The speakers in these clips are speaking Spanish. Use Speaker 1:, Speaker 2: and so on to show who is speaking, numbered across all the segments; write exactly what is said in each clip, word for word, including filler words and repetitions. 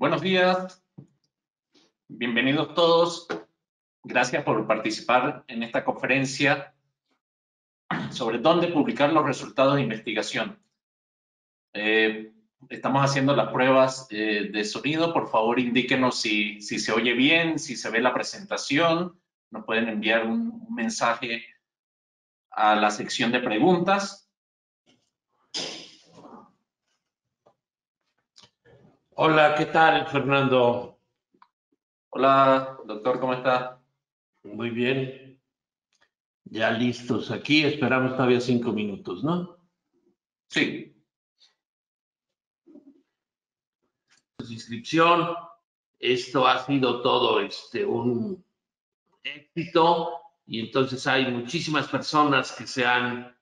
Speaker 1: Buenos días, bienvenidos todos. Gracias por participar en esta conferencia sobre dónde publicar los resultados de investigación. Eh, estamos haciendo las pruebas eh, de sonido. Por favor, indíquenos si, si se oye bien, si se ve la presentación. Nos pueden enviar un, un mensaje a la sección de preguntas.
Speaker 2: Hola, ¿qué tal, Fernando?
Speaker 1: Hola, doctor, ¿cómo está?
Speaker 2: Muy bien. Ya listos aquí, esperamos todavía cinco minutos, ¿no?
Speaker 1: Sí.
Speaker 2: Inscripción, esto ha sido todo este, un éxito y entonces hay muchísimas personas que se han,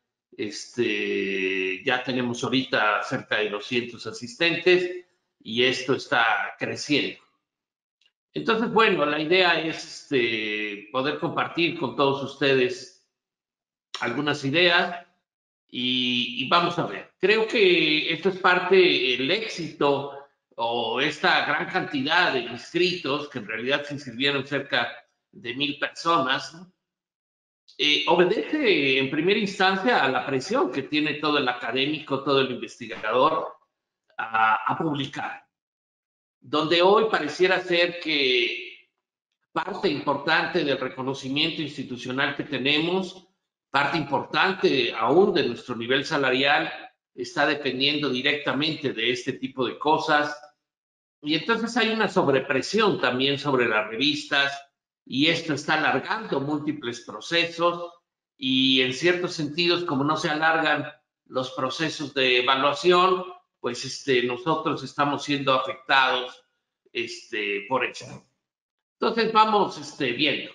Speaker 2: este, ya tenemos ahorita cerca de doscientos asistentes y esto está creciendo. Entonces, bueno, la idea es este, poder compartir con todos ustedes algunas ideas y, y vamos a ver. Creo que esto es parte del éxito o esta gran cantidad de inscritos, que en realidad se inscribieron cerca de mil personas, ¿no? eh, obedece en primera instancia a la presión que tiene todo el académico, todo el investigador a, a publicar, donde hoy pareciera ser que parte importante del reconocimiento institucional que tenemos, parte importante aún de nuestro nivel salarial, está dependiendo directamente de este tipo de cosas. Y entonces hay una sobrepresión también sobre las revistas y esto está alargando múltiples procesos y en ciertos sentidos, como no se alargan los procesos de evaluación, pues este, nosotros estamos siendo afectados este, por eso. Entonces vamos este, viendo.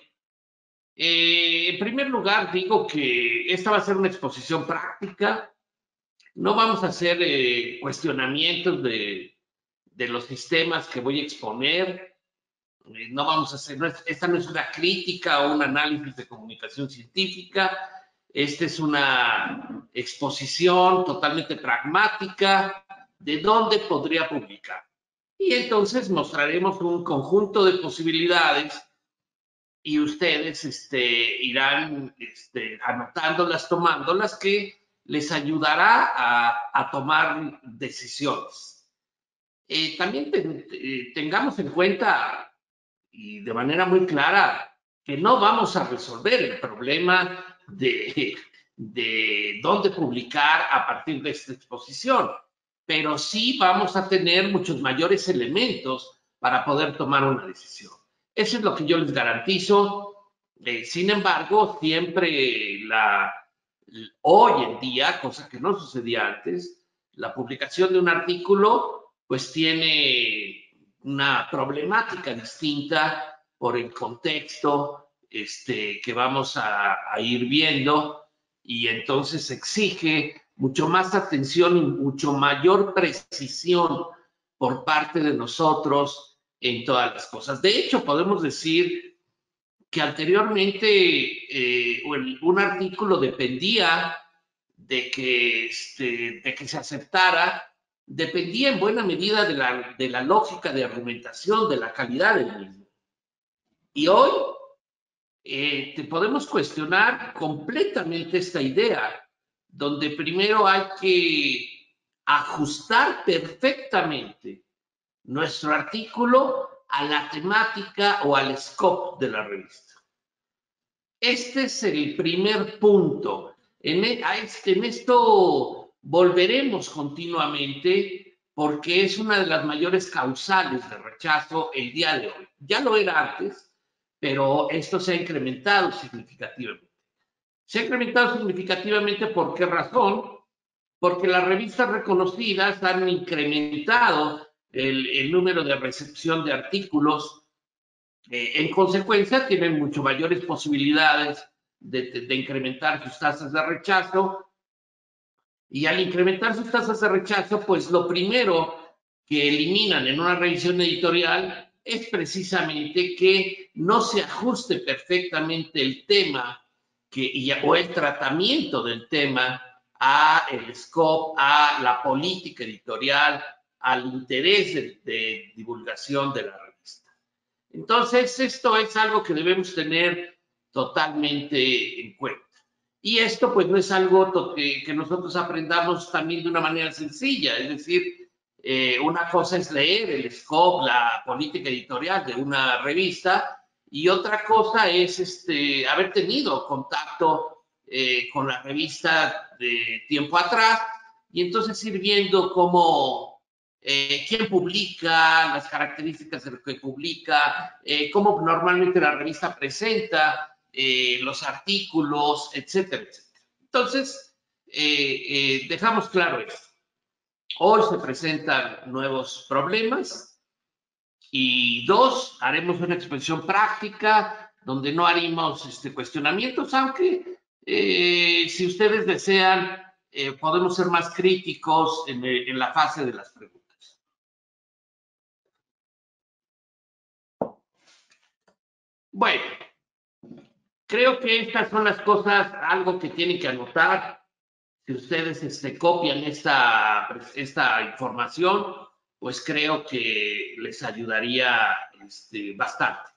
Speaker 2: Eh, en primer lugar, digo que esta va a ser una exposición práctica. No vamos a hacer eh, cuestionamientos de, de los sistemas que voy a exponer. Eh, no vamos a hacer, no es, esta no es una crítica o un análisis de comunicación científica. Esta es una exposición totalmente pragmática de dónde podría publicar. Y entonces mostraremos un conjunto de posibilidades y ustedes este, irán este, anotándolas, tomándolas, que les ayudará a, a tomar decisiones. Eh, también ten, eh, tengamos en cuenta, y de manera muy clara, que no vamos a resolver el problema de, de dónde publicar a partir de esta exposición, pero sí vamos a tener muchos mayores elementos para poder tomar una decisión. Eso es lo que yo les garantizo. Eh, sin embargo, siempre la, hoy en día, cosa que no sucedía antes, la publicación de un artículo pues tiene una problemática distinta por el contexto este, que vamos a, a ir viendo y entonces exige mucho más atención y mucho mayor precisión por parte de nosotros en todas las cosas. De hecho, podemos decir que anteriormente eh, un artículo dependía de que, este, de que se aceptara, dependía en buena medida de la, de la lógica de argumentación, de la calidad del mismo. Y hoy eh, te podemos cuestionar completamente esta idea, donde primero hay que ajustar perfectamente nuestro artículo a la temática o al scope de la revista. Este es el primer punto. En, este, en esto volveremos continuamente porque es una de las mayores causales de rechazo el día de hoy. Ya lo era antes, pero esto se ha incrementado significativamente. Se ha incrementado significativamente, ¿por qué razón? Porque las revistas reconocidas han incrementado el, el número de recepción de artículos. Eh, en consecuencia, tienen mucho mayores posibilidades de, de, de incrementar sus tasas de rechazo. Y al incrementar sus tasas de rechazo, pues lo primero que eliminan en una revisión editorial es precisamente que no se ajuste perfectamente el tema que, y, o el tratamiento del tema a el scope, a la política editorial, al interés de, de divulgación de la revista. Entonces, esto es algo que debemos tener totalmente en cuenta. Y esto, pues, no es algo que, que nosotros aprendamos también de una manera sencilla. Es decir, eh, una cosa es leer el scope, la política editorial de una revista, y otra cosa es este, haber tenido contacto eh, con la revista de tiempo atrás, y entonces ir viendo cómo, eh, quién publica, las características de lo que publica, eh, cómo normalmente la revista presenta eh, los artículos, etcétera, etcétera. Entonces, eh, eh, dejamos claro esto. Hoy se presentan nuevos problemas y dos, haremos una exposición práctica donde no haremos este, cuestionamientos, aunque eh, si ustedes desean, eh, podemos ser más críticos en, en la fase de las preguntas. Bueno, creo que estas son las cosas, algo que tienen que anotar. Si ustedes este, copian esta, esta información, pues creo que les ayudaría este, bastante.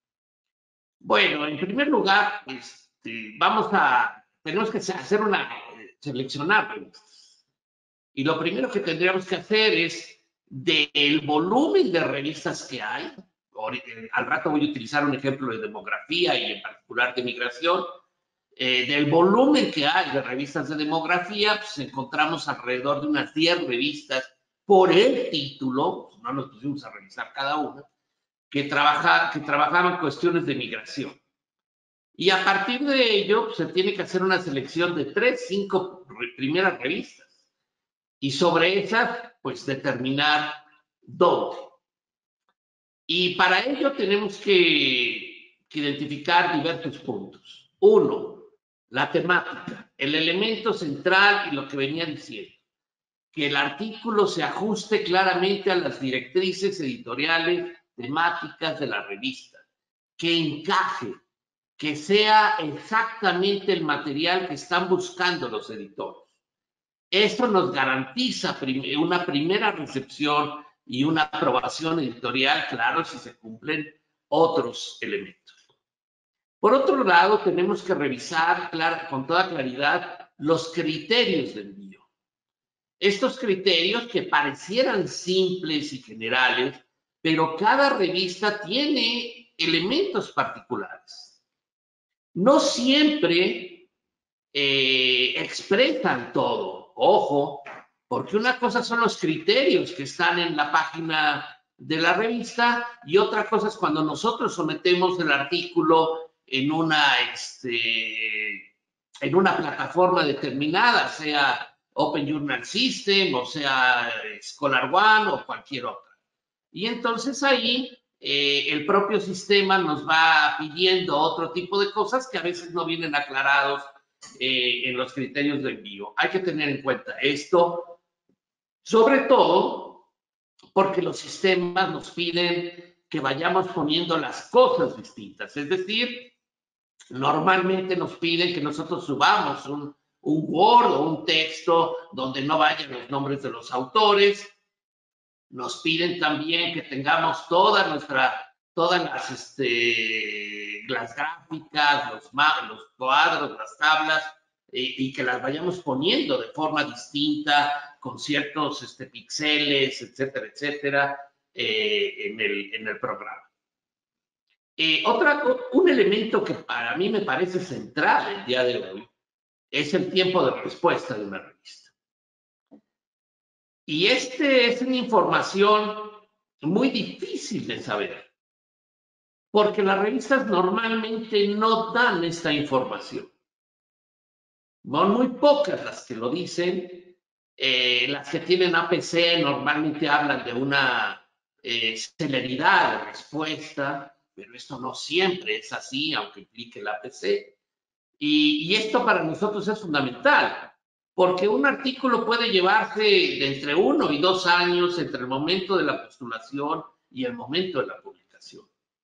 Speaker 2: Bueno, en primer lugar, este, vamos a, tenemos que hacer una, seleccionar revistas. Y lo primero que tendríamos que hacer es, del volumen de revistas que hay, al rato voy a utilizar un ejemplo de demografía y en particular de migración, eh, del volumen que hay de revistas de demografía, pues encontramos alrededor de unas diez revistas por el título, no nos pusimos a revisar cada una, que, trabaja, que trabajaban cuestiones de migración. Y a partir de ello, pues, se tiene que hacer una selección de tres, cinco primeras revistas. Y sobre esas, pues determinar dónde. Y para ello tenemos que, que identificar diversos puntos. Uno, la temática, el elemento central y lo que venía diciendo. Que el artículo se ajuste claramente a las directrices editoriales temáticas de la revista. Que encaje, que sea exactamente el material que están buscando los editores. Esto nos garantiza una primera recepción y una aprobación editorial, claro, si se cumplen otros elementos. Por otro lado, tenemos que revisar con toda claridad los criterios de envío. Estos criterios que parecieran simples y generales, pero cada revista tiene elementos particulares. No siempre eh, expresan todo. Ojo, porque una cosa son los criterios que están en la página de la revista y otra cosa es cuando nosotros sometemos el artículo en una, este, en una plataforma determinada, sea Open Journal System o sea ScholarOne o cualquier otra. Y entonces ahí eh, el propio sistema nos va pidiendo otro tipo de cosas que a veces no vienen aclarados Eh, en los criterios de envío. Hay que tener en cuenta esto, sobre todo porque los sistemas nos piden que vayamos poniendo las cosas distintas. Es decir, normalmente nos piden que nosotros subamos un, un Word o un texto donde no vayan los nombres de los autores. Nos piden también que tengamos toda nuestra, todas las, este, las gráficas, los, los cuadros, las tablas, eh, y que las vayamos poniendo de forma distinta, con ciertos este, píxeles, etcétera, etcétera, eh, en, el, en el programa. Eh, otra, un elemento que para mí me parece central el día de hoy es el tiempo de respuesta de una revista. Y este es una información muy difícil de saber, porque las revistas normalmente no dan esta información. Son muy pocas las que lo dicen. Eh, las que tienen A P C normalmente hablan de una eh, celeridad de respuesta, pero esto no siempre es así, aunque implique el A P C. Y, y esto para nosotros es fundamental, porque un artículo puede llevarse de entre uno y dos años entre el momento de la postulación y el momento de la publicación.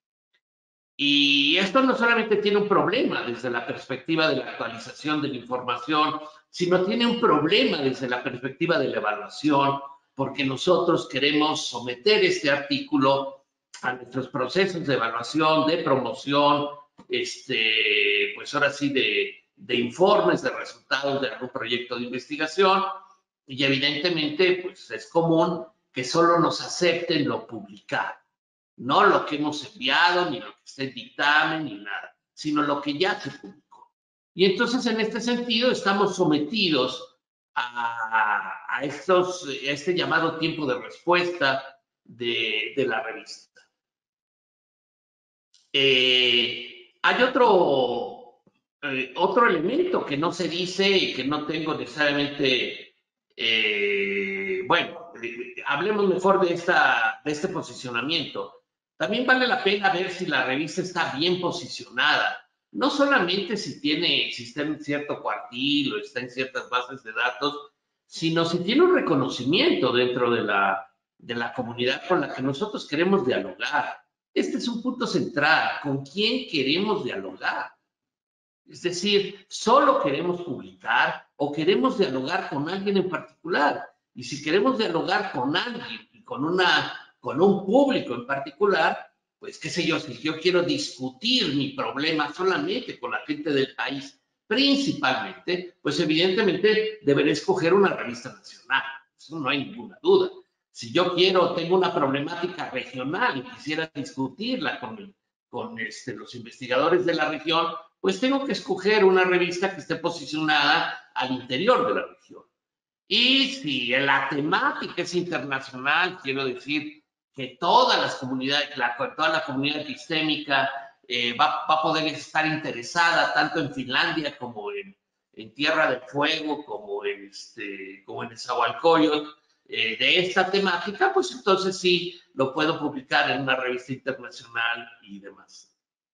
Speaker 2: Y esto no solamente tiene un problema desde la perspectiva de la actualización de la información, sino tiene un problema desde la perspectiva de la evaluación, porque nosotros queremos someter este artículo a nuestros procesos de evaluación, de promoción, este, pues ahora sí, de, de informes, de resultados de algún proyecto de investigación, y evidentemente, pues es común que solo nos acepten lo publicado, no lo que hemos enviado, ni lo que está en dictamen, ni nada, sino lo que ya se publicó. Y entonces, en este sentido, estamos sometidos a, a, estos, a este llamado tiempo de respuesta de, de la revista. Eh, hay otro, eh, otro elemento que no se dice y que no tengo necesariamente, eh, bueno, eh, hablemos mejor de, esta, de este posicionamiento. También vale la pena ver si la revista está bien posicionada, no solamente si tiene, si está en cierto cuartil o está en ciertas bases de datos, sino si tiene un reconocimiento dentro de la, de la comunidad con la que nosotros queremos dialogar. Este es un punto central. ¿Con quién queremos dialogar? Es decir, ¿solo queremos publicar o queremos dialogar con alguien en particular? Y si queremos dialogar con alguien y con, una, con un público en particular, pues qué sé yo, si yo quiero discutir mi problema solamente con la gente del país, principalmente, pues evidentemente deberé escoger una revista nacional. Eso no hay ninguna duda. Si yo quiero, tengo una problemática regional y quisiera discutirla con, con este, los investigadores de la región, pues tengo que escoger una revista que esté posicionada al interior de la región. Y si la temática es internacional, quiero decir que todas las comunidades, la, toda la comunidad epistémica eh, va, va a poder estar interesada tanto en Finlandia como en, en Tierra del Fuego, como en, este, como en Nezahualcóyotl, Eh, de esta temática, pues entonces sí lo puedo publicar en una revista internacional y demás.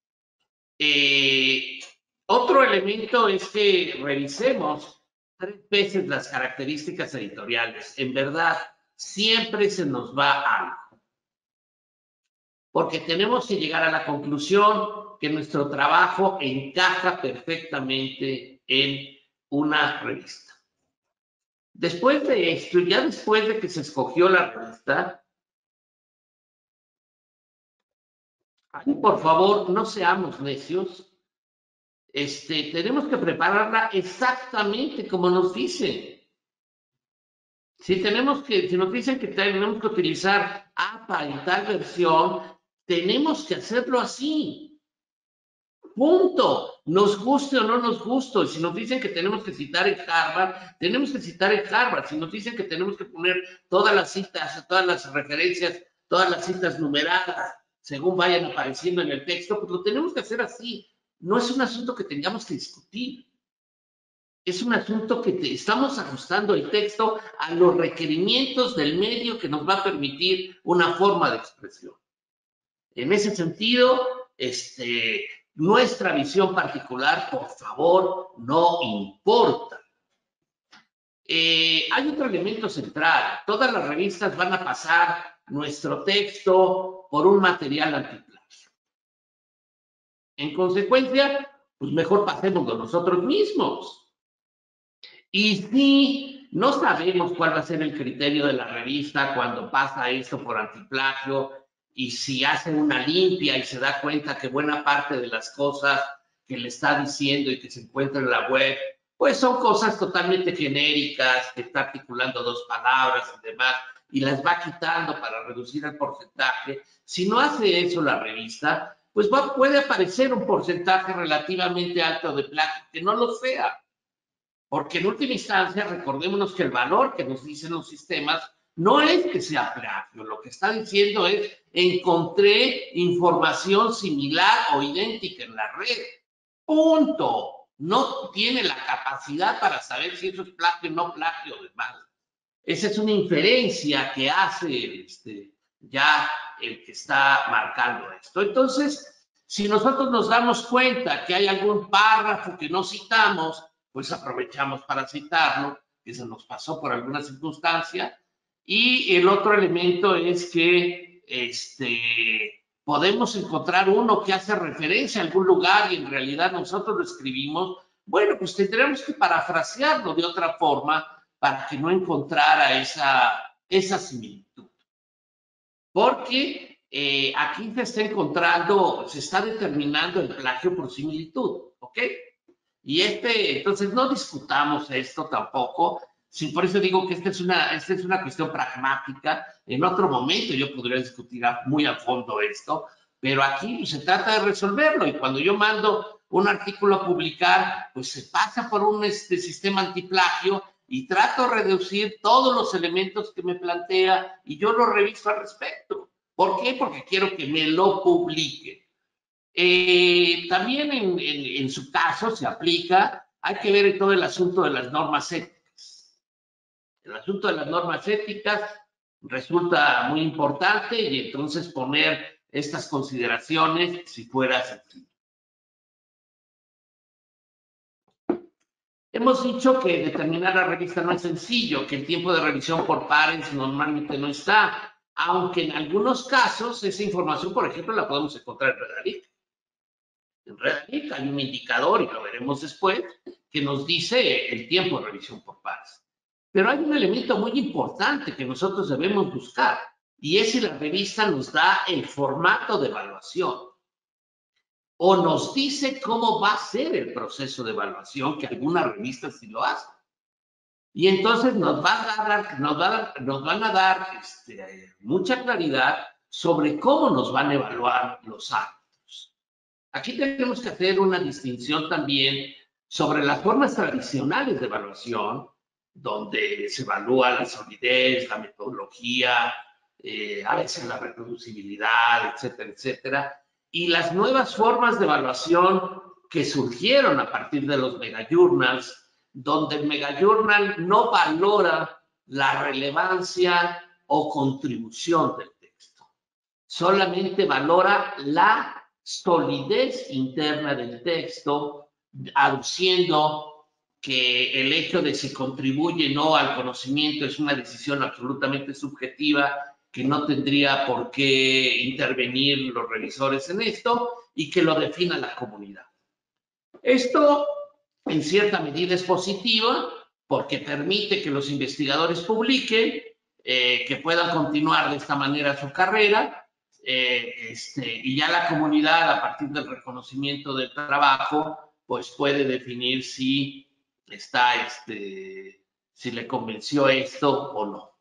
Speaker 2: Eh, otro elemento es que revisemos tres veces las características editoriales. En verdad, siempre se nos va algo. Porque tenemos que llegar a la conclusión que nuestro trabajo encaja perfectamente en una revista. Después de esto, ya después de que se escogió la revista, por favor, no seamos necios. Este, tenemos que prepararla exactamente como nos dicen. Si, tenemos que, si nos dicen que tenemos que utilizar A P A en tal versión, tenemos que hacerlo así. Punto. Nos guste o no nos guste. Si nos dicen que tenemos que citar en Harvard, tenemos que citar en Harvard. Si nos dicen que tenemos que poner todas las citas, todas las referencias, todas las citas numeradas, según vayan apareciendo en el texto, pues lo tenemos que hacer así. No es un asunto que tengamos que discutir. Es un asunto que te, estamos ajustando el texto a los requerimientos del medio que nos va a permitir una forma de expresión. En ese sentido, este, nuestra visión particular, por favor, no importa. Eh, hay otro elemento central. Todas las revistas van a pasar nuestro texto por un material antiplagio. En consecuencia, pues mejor pasémoslo nosotros mismos. Y si no sabemos cuál va a ser el criterio de la revista cuando pasa esto por antiplagio, y si hace una limpia y se da cuenta que buena parte de las cosas que le está diciendo y que se encuentran en la web, pues son cosas totalmente genéricas, que está articulando dos palabras y demás, y las va quitando para reducir el porcentaje. Si no hace eso la revista, pues va, puede aparecer un porcentaje relativamente alto de plagio, que no lo sea. Porque en última instancia, recordémonos que el valor que nos dicen los sistemas no es que sea plagio, lo que está diciendo es encontré información similar o idéntica en la red. Punto. No tiene la capacidad para saber si eso es plagio o no plagio o demás. Esa es una inferencia que hace este, ya el que está marcando esto. Entonces, si nosotros nos damos cuenta que hay algún párrafo que no citamos, pues aprovechamos para citarlo, que se nos pasó por alguna circunstancia. Y el otro elemento es que este, podemos encontrar uno que hace referencia a algún lugar y en realidad nosotros lo escribimos. Bueno, pues tendremos que parafrasearlo de otra forma para que no encontrara esa, esa similitud. Porque eh, aquí se está encontrando, se está determinando el plagio por similitud, ¿ok? Y este, entonces no discutamos esto tampoco. Sí, por eso digo que esta es, una, esta es una cuestión pragmática. En otro momento yo podría discutir muy a fondo esto, pero aquí se trata de resolverlo. Y cuando yo mando un artículo a publicar, pues se pasa por un este, sistema antiplagio y trato de reducir todos los elementos que me plantea y yo lo reviso al respecto. ¿Por qué? Porque quiero que me lo publiquen. Eh, también en, en, en su caso se aplica, hay que ver todo el asunto de las normas éticas. El asunto de las normas éticas resulta muy importante y entonces poner estas consideraciones si fuera sencillo. Hemos dicho que determinar la revista no es sencillo, que el tiempo de revisión por pares normalmente no está, aunque en algunos casos esa información, por ejemplo, la podemos encontrar en Redalyc. En Redalyc hay un indicador, y lo veremos después, que nos dice el tiempo de revisión por pares. Pero hay un elemento muy importante que nosotros debemos buscar, y es si la revista nos da el formato de evaluación o nos dice cómo va a ser el proceso de evaluación, que algunas revistas sí lo hacen. Y entonces nos, va a dar, nos, va, nos van a dar este, mucha claridad sobre cómo nos van a evaluar los árbitros. Aquí tenemos que hacer una distinción también sobre las formas tradicionales de evaluación, donde se evalúa la solidez, la metodología, eh, a veces la reproducibilidad, etcétera, etcétera, y las nuevas formas de evaluación que surgieron a partir de los megajournals, donde el megajournal no valora la relevancia o contribución del texto, solamente valora la solidez interna del texto, aduciendo que el hecho de si contribuye o no al conocimiento es una decisión absolutamente subjetiva que no tendría por qué intervenir los revisores en esto y que lo defina la comunidad. Esto, en cierta medida, es positivo porque permite que los investigadores publiquen, eh, que puedan continuar de esta manera su carrera, eh, este, y ya la comunidad, a partir del reconocimiento del trabajo, pues puede definir si está, este, si le convenció esto o no.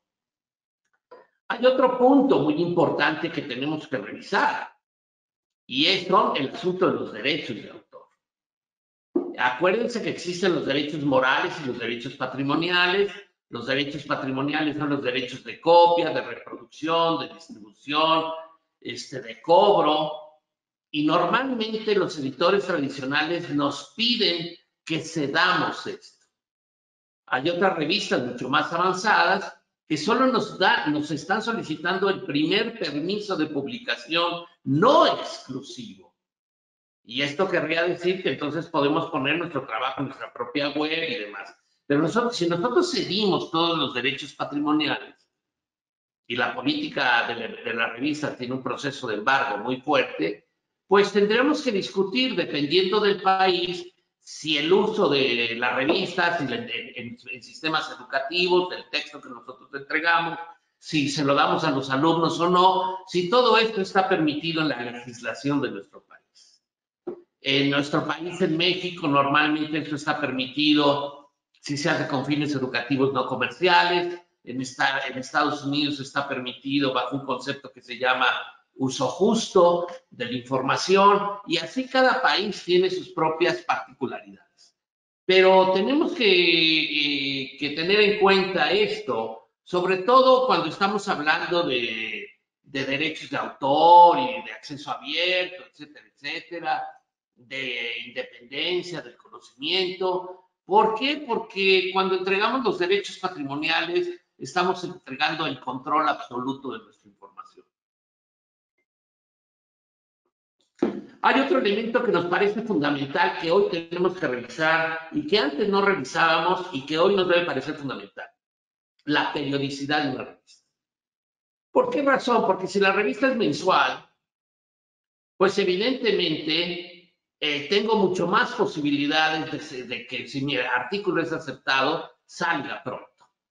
Speaker 2: Hay otro punto muy importante que tenemos que revisar, y es el asunto de los derechos de autor. Acuérdense que existen los derechos morales y los derechos patrimoniales. Los derechos patrimoniales son los derechos de copia, de reproducción, de distribución, este, de cobro. Y normalmente los editores tradicionales nos piden que cedamos esto. Hay otras revistas mucho más avanzadas que solo nos, da, nos están solicitando el primer permiso de publicación no exclusivo. Y esto querría decir que entonces podemos poner nuestro trabajo en nuestra propia web y demás. Pero nosotros, si nosotros cedimos todos los derechos patrimoniales y la política de la, de la revista tiene un proceso de embargo muy fuerte, pues tendremos que discutir, dependiendo del país, si el uso de la revista, si en, en, en sistemas educativos, del texto que nosotros entregamos, si se lo damos a los alumnos o no, si todo esto está permitido en la legislación de nuestro país. En nuestro país, en México, normalmente esto está permitido si se hace con fines educativos no comerciales. En, esta, en Estados Unidos está permitido bajo un concepto que se llama uso justo de la información, y así cada país tiene sus propias particularidades. Pero tenemos que, eh, que tener en cuenta esto, sobre todo cuando estamos hablando de, de derechos de autor y de acceso abierto, etcétera, etcétera, de independencia, del conocimiento. ¿Por qué? Porque cuando entregamos los derechos patrimoniales, estamos entregando el control absoluto de nuestra información. Hay otro elemento que nos parece fundamental que hoy tenemos que revisar y que antes no revisábamos y que hoy nos debe parecer fundamental: la periodicidad de una revista. ¿Por qué razón? Porque si la revista es mensual, pues evidentemente eh, tengo mucho más posibilidades de, de que si mi artículo es aceptado, salga pronto.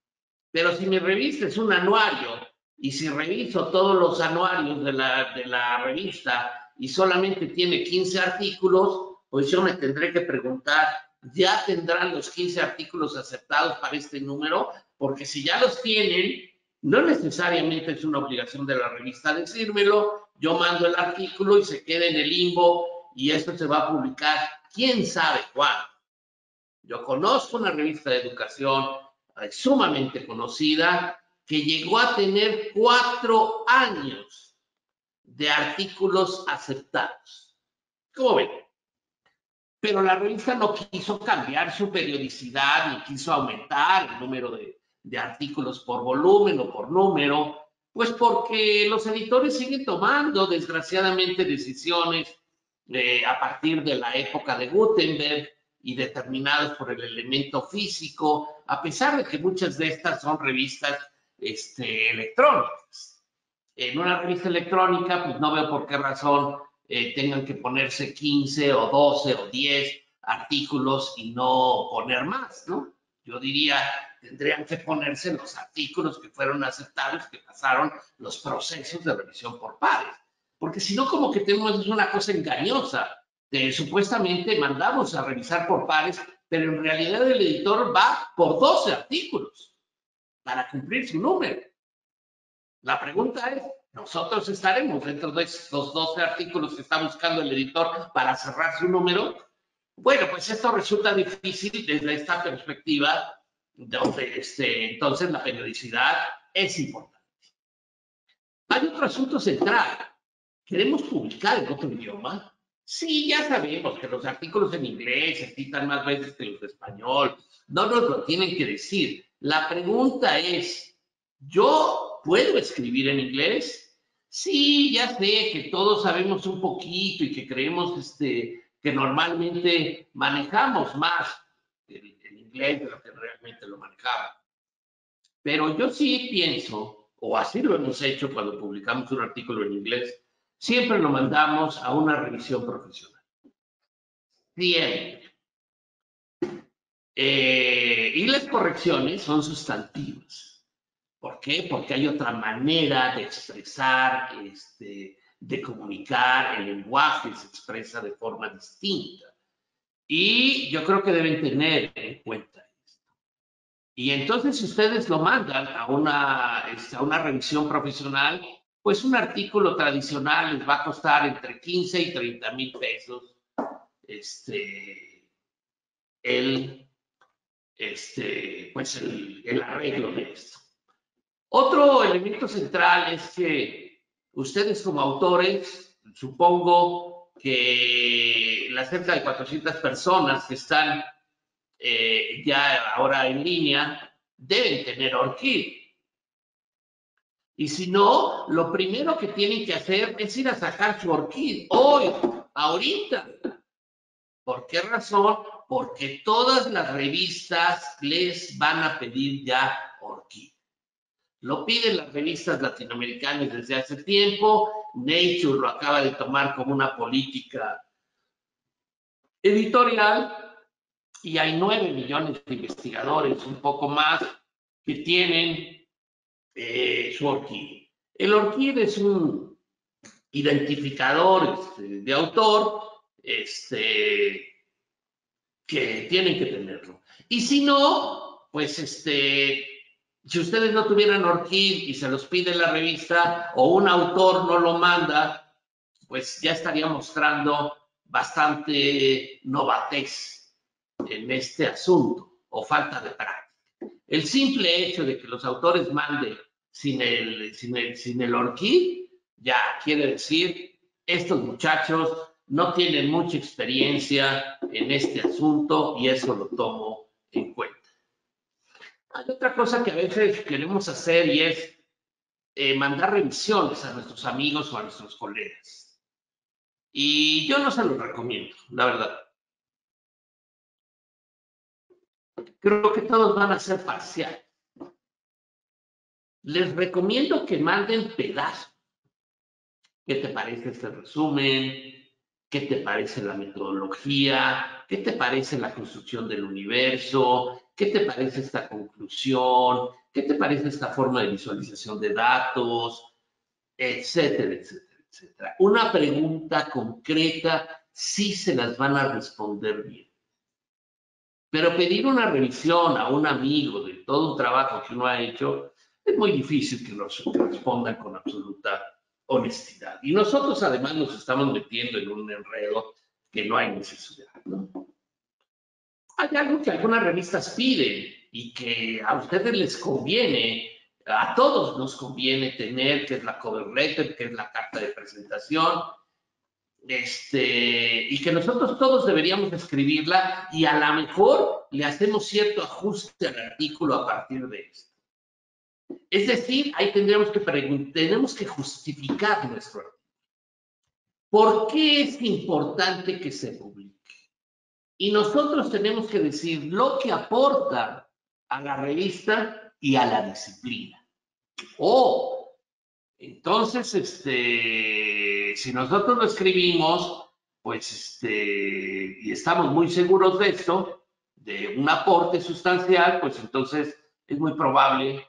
Speaker 2: Pero si mi revista es un anuario y si reviso todos los anuarios de la, de la revista y solamente tiene quince artículos, pues yo me tendré que preguntar, ¿ya tendrán los quince artículos aceptados para este número? Porque si ya los tienen, no necesariamente es una obligación de la revista decírmelo, yo mando el artículo y se queda en el limbo y esto se va a publicar quién sabe cuándo. Yo conozco una revista de educación eh, sumamente conocida que llegó a tener cuatro años de artículos aceptados. ¿Cómo ven? Pero la revista no quiso cambiar su periodicidad ni quiso aumentar el número de, de artículos por volumen o por número, pues porque los editores siguen tomando, desgraciadamente, decisiones eh, a partir de la época de Gutenberg y determinados por el elemento físico, a pesar de que muchas de estas son revistas este, electrónicas. En una revista electrónica, pues no veo por qué razón eh, tengan que ponerse quince o doce o diez artículos y no poner más, ¿no? Yo diría, tendrían que ponerse los artículos que fueron aceptados, que pasaron los procesos de revisión por pares. Porque si no, como que tenemos una cosa engañosa. Eh, supuestamente mandamos a revisar por pares, pero en realidad el editor va por doce artículos para cumplir su número. La pregunta es, ¿nosotros estaremos dentro de estos doce artículos que está buscando el editor para cerrar su número? Bueno, pues esto resulta difícil desde esta perspectiva, donde este, entonces la periodicidad es importante. Hay otro asunto central. ¿Queremos publicar en otro idioma? Sí, ya sabemos que los artículos en inglés se citan más veces que los de español. No nos lo tienen que decir. La pregunta es, ¿yo puedo escribir en inglés? Sí, ya sé que todos sabemos un poquito y que creemos este, que normalmente manejamos más el, el inglés de lo que realmente lo manejamos. Pero yo sí pienso, o así lo hemos hecho cuando publicamos un artículo en inglés, siempre lo mandamos a una revisión profesional. Siempre. Eh, y las correcciones son sustantivas. ¿Por qué? Porque hay otra manera de expresar, este, de comunicar, el lenguaje se expresa de forma distinta. Y yo creo que deben tener en cuenta esto. Y entonces, si ustedes lo mandan a una, a una revisión profesional, pues un artículo tradicional les va a costar entre quince y treinta mil pesos este, el, este, pues el, el arreglo de esto. Otro elemento central es que ustedes como autores, supongo que las cerca de cuatrocientas personas que están eh, ya ahora en línea deben tener ORCID. Y si no, lo primero que tienen que hacer es ir a sacar su ORCID hoy, ahorita. ¿Por qué razón? Porque todas las revistas les van a pedir ya ORCID. Lo piden las revistas latinoamericanas desde hace tiempo. Nature lo acaba de tomar como una política editorial y hay nueve millones de investigadores, un poco más, que tienen eh, su ORCID. El ORCID es un identificador este, de autor este, que tienen que tenerlo. Y si no, pues este, si ustedes no tuvieran ORCID y se los pide la revista o un autor no lo manda, pues ya estaría mostrando bastante novatez en este asunto o falta de práctica. El simple hecho de que los autores manden sin el, sin el, sin el ORCID ya quiere decir, estos muchachos no tienen mucha experiencia en este asunto y eso lo tomo en cuenta. Hay otra cosa que a veces queremos hacer y es eh, mandar revisiones a nuestros amigos o a nuestros colegas. Y yo no se los recomiendo, la verdad. Creo que todos van a ser parciales. Les recomiendo que manden pedazos. ¿Qué te parece este resumen? ¿Qué te parece la metodología? ¿Qué te parece la construcción del universo? ¿Qué te parece esta conclusión? ¿Qué te parece esta forma de visualización de datos? Etcétera, etcétera, etcétera. Una pregunta concreta, sí se las van a responder bien. Pero pedir una revisión a un amigo de todo un trabajo que uno ha hecho, es muy difícil que nos respondan con absoluta honestidad. Y nosotros además nos estamos metiendo en un enredo que no hay necesidad, ¿no? Hay algo que algunas revistas piden y que a ustedes les conviene, a todos nos conviene tener, que es la cover letter, que es la carta de presentación, este, y que nosotros todos deberíamos escribirla y a lo mejor le hacemos cierto ajuste al artículo a partir de esto. Es decir, ahí tendríamos que preguntar, tenemos que justificar nuestro artículo. ¿Por qué es importante que se publique? Y nosotros tenemos que decir lo que aporta a la revista y a la disciplina. O, entonces, este, si nosotros lo escribimos, pues, este, y estamos muy seguros de esto, de un aporte sustancial, pues entonces es muy probable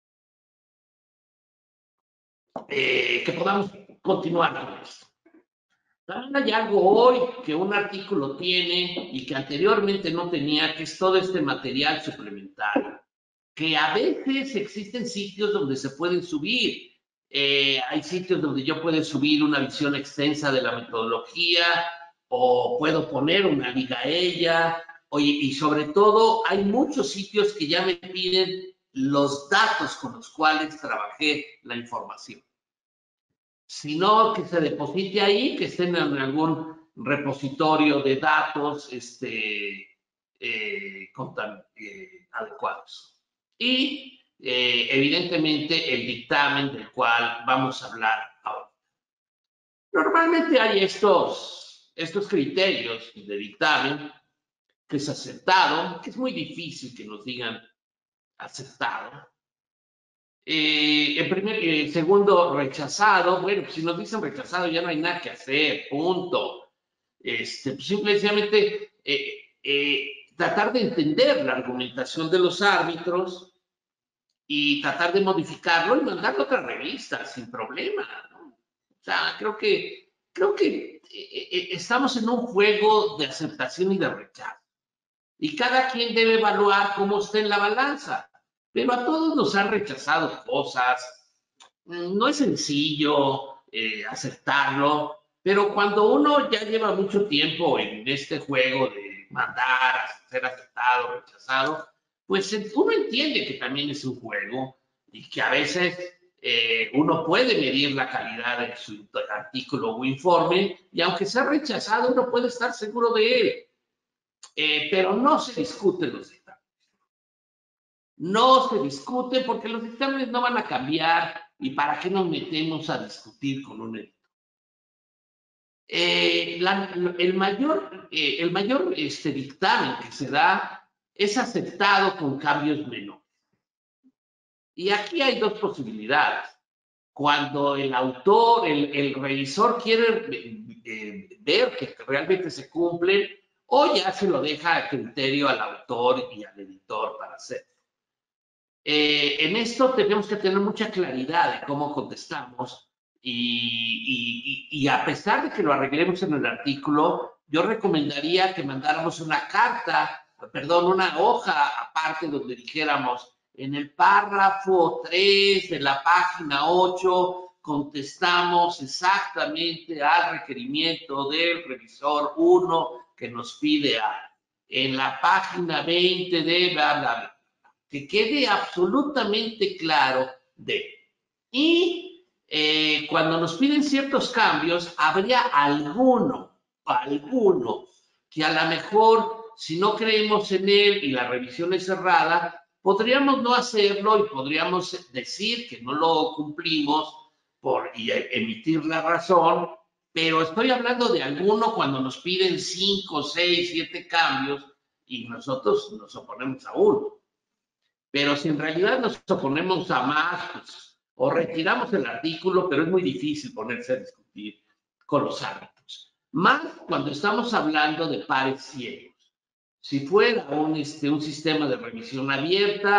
Speaker 2: eh, que podamos continuar con esto. Hay algo hoy que un artículo tiene y que anteriormente no tenía, que es todo este material suplementario, que a veces existen sitios donde se pueden subir. Eh, hay sitios donde yo puedo subir una visión extensa de la metodología o puedo poner una liga a ella. Oye, y sobre todo hay muchos sitios que ya me piden los datos con los cuales trabajé la información. Sino que se deposite ahí, que estén en algún repositorio de datos este, eh, eh, adecuados. Y eh, evidentemente el dictamen del cual vamos a hablar ahora. Normalmente hay estos, estos criterios de dictamen que es aceptado, que es muy difícil que nos digan aceptado. Eh, en primer, eh, segundo, rechazado. Bueno, pues si nos dicen rechazado ya no hay nada que hacer, punto. Este, pues simplemente eh, eh, tratar de entender la argumentación de los árbitros y tratar de modificarlo y mandarlo a otra revista sin problema, ¿no? O sea, creo que, creo que eh, eh, estamos en un juego de aceptación y de rechazo. Y cada quien debe evaluar cómo está en la balanza. Pero a todos nos han rechazado cosas. No es sencillo eh, aceptarlo, pero cuando uno ya lleva mucho tiempo en este juego de mandar, ser aceptado, rechazado, pues uno entiende que también es un juego y que a veces eh, uno puede medir la calidad de su artículo o informe y aunque sea rechazado, uno puede estar seguro de él. Eh, pero no se discuten los dictámenes. No se discute porque los dictámenes no van a cambiar y para qué nos metemos a discutir con un editor. Eh, la, el mayor, eh, el mayor este, dictamen que se da es aceptado con cambios menores. Y aquí hay dos posibilidades. Cuando el autor, el, el revisor quiere eh, ver que realmente se cumplen, o ya se lo deja a criterio al autor y al editor para hacerlo. Eh, en esto tenemos que tener mucha claridad de cómo contestamos y, y, y a pesar de que lo arreglemos en el artículo, yo recomendaría que mandáramos una carta, perdón, una hoja aparte donde dijéramos en el párrafo tres de la página ocho contestamos exactamente al requerimiento del revisor uno que nos pide a, en la página veinte de bla, bla, bla. Que quede absolutamente claro de. Y eh, cuando nos piden ciertos cambios, habría alguno, alguno, que a lo mejor, si no creemos en él y la revisión es cerrada, podríamos no hacerlo y podríamos decir que no lo cumplimos por, y emitir la razón, pero estoy hablando de alguno cuando nos piden cinco, seis, siete cambios y nosotros nos oponemos a uno. Pero si en realidad nos oponemos a más, pues, o retiramos el artículo, pero es muy difícil ponerse a discutir con los árbitros. Más cuando estamos hablando de pares ciegos. Si fuera un, este, un sistema de revisión abierta,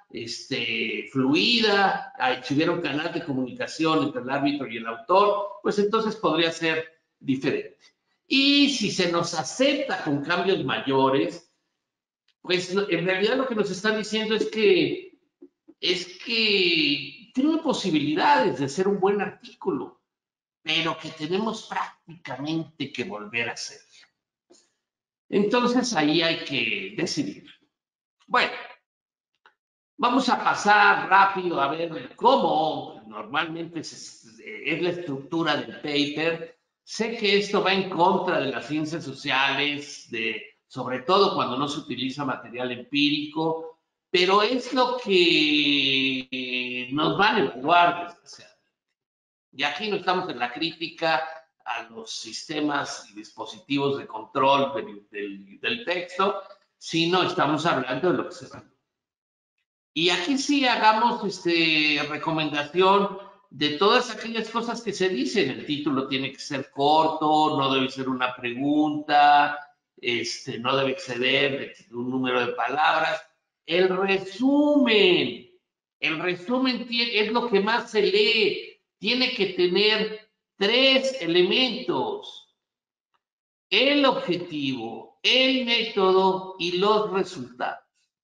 Speaker 2: este, fluida, si hubiera un canal de comunicación entre el árbitro y el autor, pues entonces podría ser diferente. Y si se nos acepta con cambios mayores, pues en realidad lo que nos están diciendo es que, es que tiene posibilidades de ser un buen artículo, pero que tenemos prácticamente que volver a hacerlo. Entonces ahí hay que decidir. Bueno, vamos a pasar rápido a ver cómo normalmente es, es la estructura del paper. Sé que esto va en contra de las ciencias sociales, de, sobre todo cuando no se utiliza material empírico, pero es lo que nos van a evaluar, desgraciadamente. Y aquí no estamos en la crítica a los sistemas y dispositivos de control del, del, del texto, sino estamos hablando de lo que se va. Y aquí sí hagamos este, recomendación de todas aquellas cosas que se dicen. El título tiene que ser corto, no debe ser una pregunta, este, no debe exceder un número de palabras. El resumen, el resumen es lo que más se lee. Tiene que tener tres elementos: el objetivo, el método y los resultados.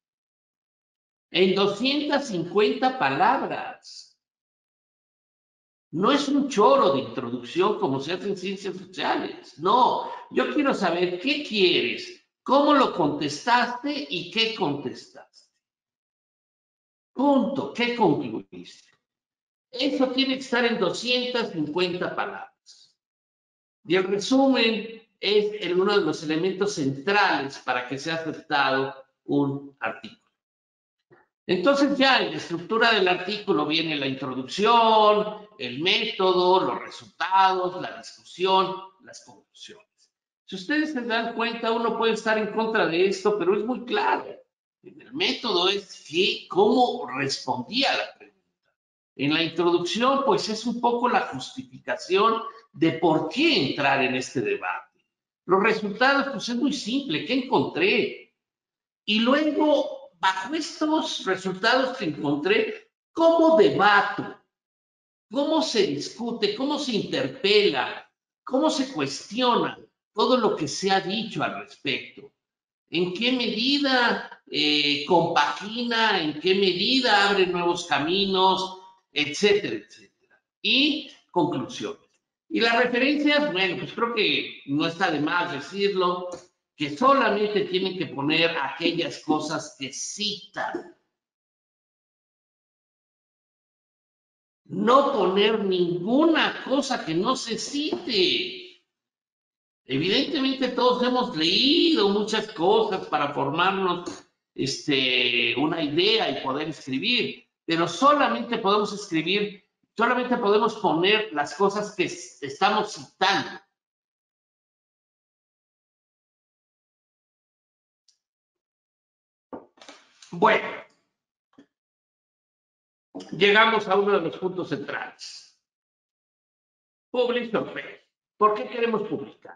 Speaker 2: En doscientas cincuenta palabras. No es un choro de introducción como se hace en ciencias sociales. No, yo quiero saber qué quieres, cómo lo contestaste y qué contestaste. Punto. ¿Qué concluiste? Eso tiene que estar en doscientas cincuenta palabras. Y el resumen es el, uno de los elementos centrales para que sea aceptado un artículo. Entonces ya en la estructura del artículo viene la introducción, el método, los resultados, la discusión, las conclusiones. Si ustedes se dan cuenta, uno puede estar en contra de esto, pero es muy claro. El método es que, cómo respondía a la pregunta. En la introducción, pues es un poco la justificación de por qué entrar en este debate. Los resultados, pues es muy simple, ¿qué encontré? Y luego, bajo estos resultados que encontré, ¿cómo debato? ¿Cómo se discute? ¿Cómo se interpela? ¿Cómo se cuestiona todo lo que se ha dicho al respecto? ¿En qué medida eh, compagina? ¿En qué medida abre nuevos caminos? Etcétera, etcétera. Y conclusiones. Y las referencias, bueno, pues creo que no está de más decirlo, que solamente tienen que poner aquellas cosas que citan. No poner ninguna cosa que no se cite. Evidentemente todos hemos leído muchas cosas para formarnos este, una idea y poder escribir, pero solamente podemos escribir, solamente podemos poner las cosas que estamos citando. Bueno, llegamos a uno de los puntos centrales. Publish or fail. ¿Por qué queremos publicar?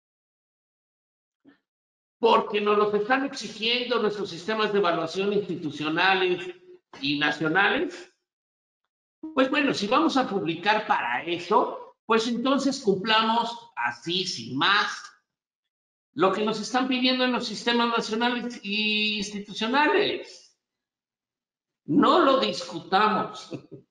Speaker 2: Porque nos los están exigiendo nuestros sistemas de evaluación institucionales y nacionales. Pues bueno, si vamos a publicar para eso, pues entonces cumplamos así, sin más, lo que nos están pidiendo en los sistemas nacionales e institucionales. No lo discutamos.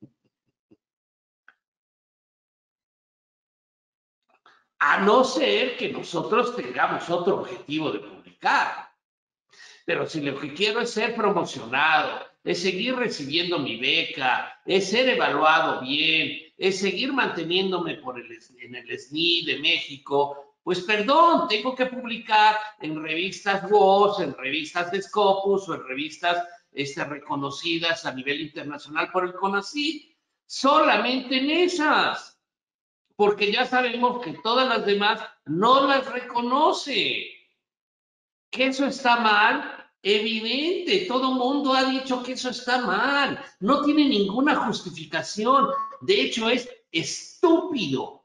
Speaker 2: A no ser que nosotros tengamos otro objetivo de publicar. Pero si lo que quiero es ser promocionado, es seguir recibiendo mi beca, es ser evaluado bien, es seguir manteniéndome por el, en el S N I de México, pues perdón, tengo que publicar en revistas W O S, en revistas de Scopus o en revistas este, reconocidas a nivel internacional por el CONACYT. Solamente en esas, porque ya sabemos que todas las demás no las reconoce. ¿Que eso está mal? Evidente, todo el mundo ha dicho que eso está mal. No tiene ninguna justificación. De hecho, es estúpido.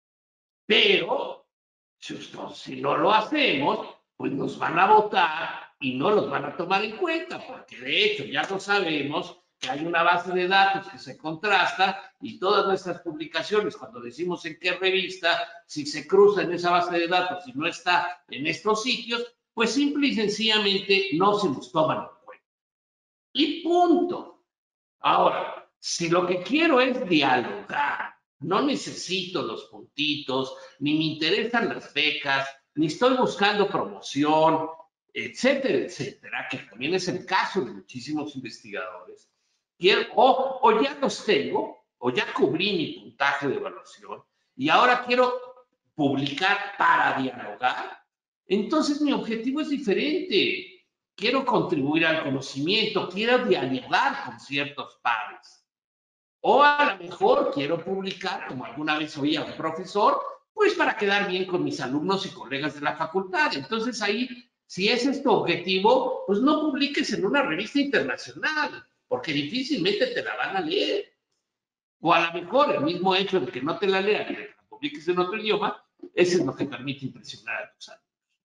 Speaker 2: Pero, si, si no lo hacemos, pues nos van a votar y no los van a tomar en cuenta, porque de hecho ya lo sabemos que hay una base de datos que se contrasta y todas nuestras publicaciones, cuando decimos en qué revista, si se cruza en esa base de datos y no está en estos sitios, pues simple y sencillamente no se nos toman en cuenta. Y punto. Ahora, si lo que quiero es dialogar, no necesito los puntitos, ni me interesan las becas, ni estoy buscando promoción, etcétera, etcétera, que también es el caso de muchísimos investigadores, quiero, o, o ya los tengo, o ya cubrí mi puntaje de evaluación, y ahora quiero publicar para dialogar, entonces mi objetivo es diferente. Quiero contribuir al conocimiento, quiero dialogar con ciertos pares. O a lo mejor quiero publicar, como alguna vez oía un profesor, pues para quedar bien con mis alumnos y colegas de la facultad. Entonces ahí, si ese es tu objetivo, pues no publiques en una revista internacional, porque difícilmente te la van a leer. O a lo mejor el mismo hecho de que no te la lean y de que la publiques en otro idioma, eso es lo que permite impresionar a tus alumnos.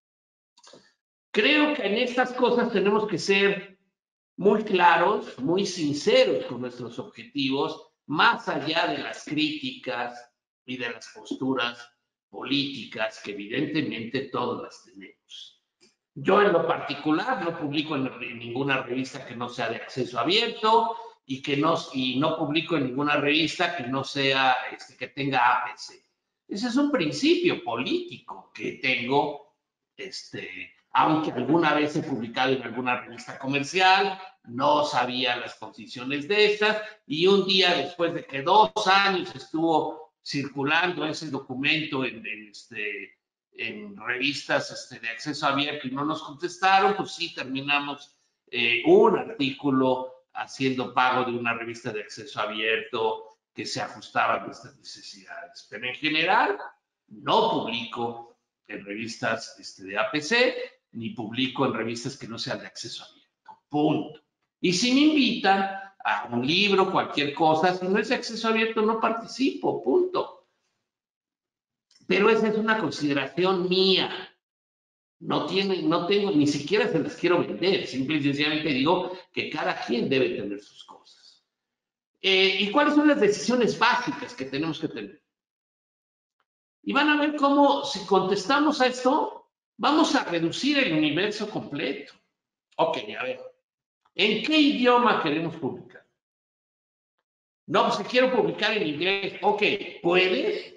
Speaker 2: Creo que en estas cosas tenemos que ser muy claros, muy sinceros con nuestros objetivos, más allá de las críticas y de las posturas políticas que evidentemente todos las tenemos. Yo en lo particular no publico en ninguna revista que no sea de acceso abierto y que no, y no publico en ninguna revista que no sea, este, que tenga A P C. Ese es un principio político que tengo, este, aunque alguna vez he publicado en alguna revista comercial, no sabía las condiciones de estas, y un día después de que dos años estuvo circulando ese documento en, en, este, en revistas este, de acceso abierto y no nos contestaron, pues sí terminamos eh, un artículo haciendo pago de una revista de acceso abierto que se ajustaba a nuestras necesidades. Pero en general no publico en revistas este, de A P C, ni publico en revistas que no sean de acceso abierto. Punto. Y si me invitan a un libro, cualquier cosa, si no es de acceso abierto, no participo. Punto. Pero esa es una consideración mía. No, tiene, no tengo, ni siquiera se las quiero vender. Simple y sencillamente digo que cada quien debe tener sus cosas. Eh, ¿Y cuáles son las decisiones básicas que tenemos que tener? Y van a ver cómo, si contestamos a esto, vamos a reducir el universo completo. Ok, a ver. ¿En qué idioma queremos publicar? No, pues que quiero publicar en inglés. Ok, ¿puedes?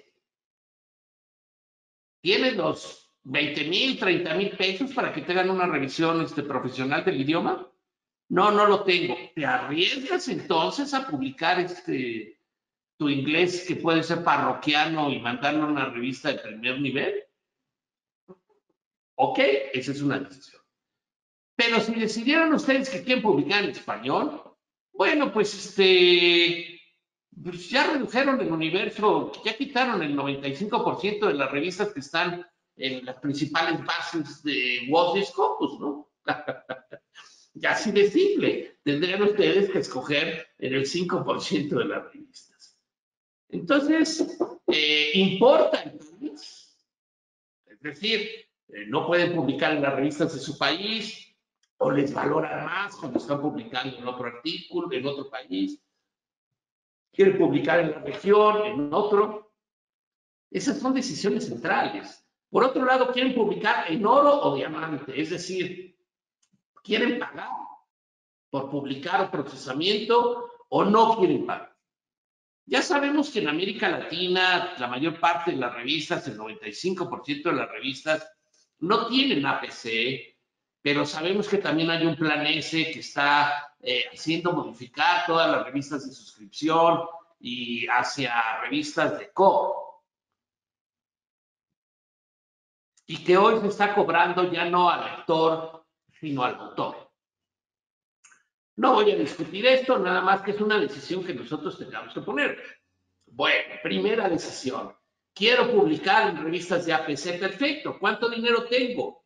Speaker 2: ¿Tienes los veinte mil, treinta mil pesos para que te hagan una revisión este, profesional del idioma? No, no lo tengo. ¿Te arriesgas entonces a publicar este, tu inglés que puede ser parroquiano y mandarlo a una revista de primer nivel? Ok, esa es una decisión. Pero si decidieran ustedes que quieren publicar en español, bueno, pues este, pues ya redujeron el universo, ya quitaron el noventa y cinco por ciento de las revistas que están en las principales bases de Wall Scopus, ¿no? Ya así de simple, tendrían ustedes que escoger en el cinco por ciento de las revistas. Entonces, eh, ¿importa el país? Es decir, eh, no pueden publicar en las revistas de su país, o les valora más cuando están publicando en otro artículo, en otro país, quieren publicar en la región, en otro. Esas son decisiones centrales. Por otro lado, quieren publicar en oro o diamante, es decir, quieren pagar por publicar o procesamiento o no quieren pagar. Ya sabemos que en América Latina la mayor parte de las revistas, el noventa y cinco por ciento de las revistas, no tienen A P C, pero sabemos que también hay un plan S que está eh, haciendo modificar todas las revistas de suscripción y hacia revistas de co. Y que hoy se está cobrando ya no al lector, sino al autor. No voy a discutir esto, nada más que es una decisión que nosotros tengamos que poner. Bueno, primera decisión. Quiero publicar en revistas de A P C, perfecto. ¿Cuánto dinero tengo?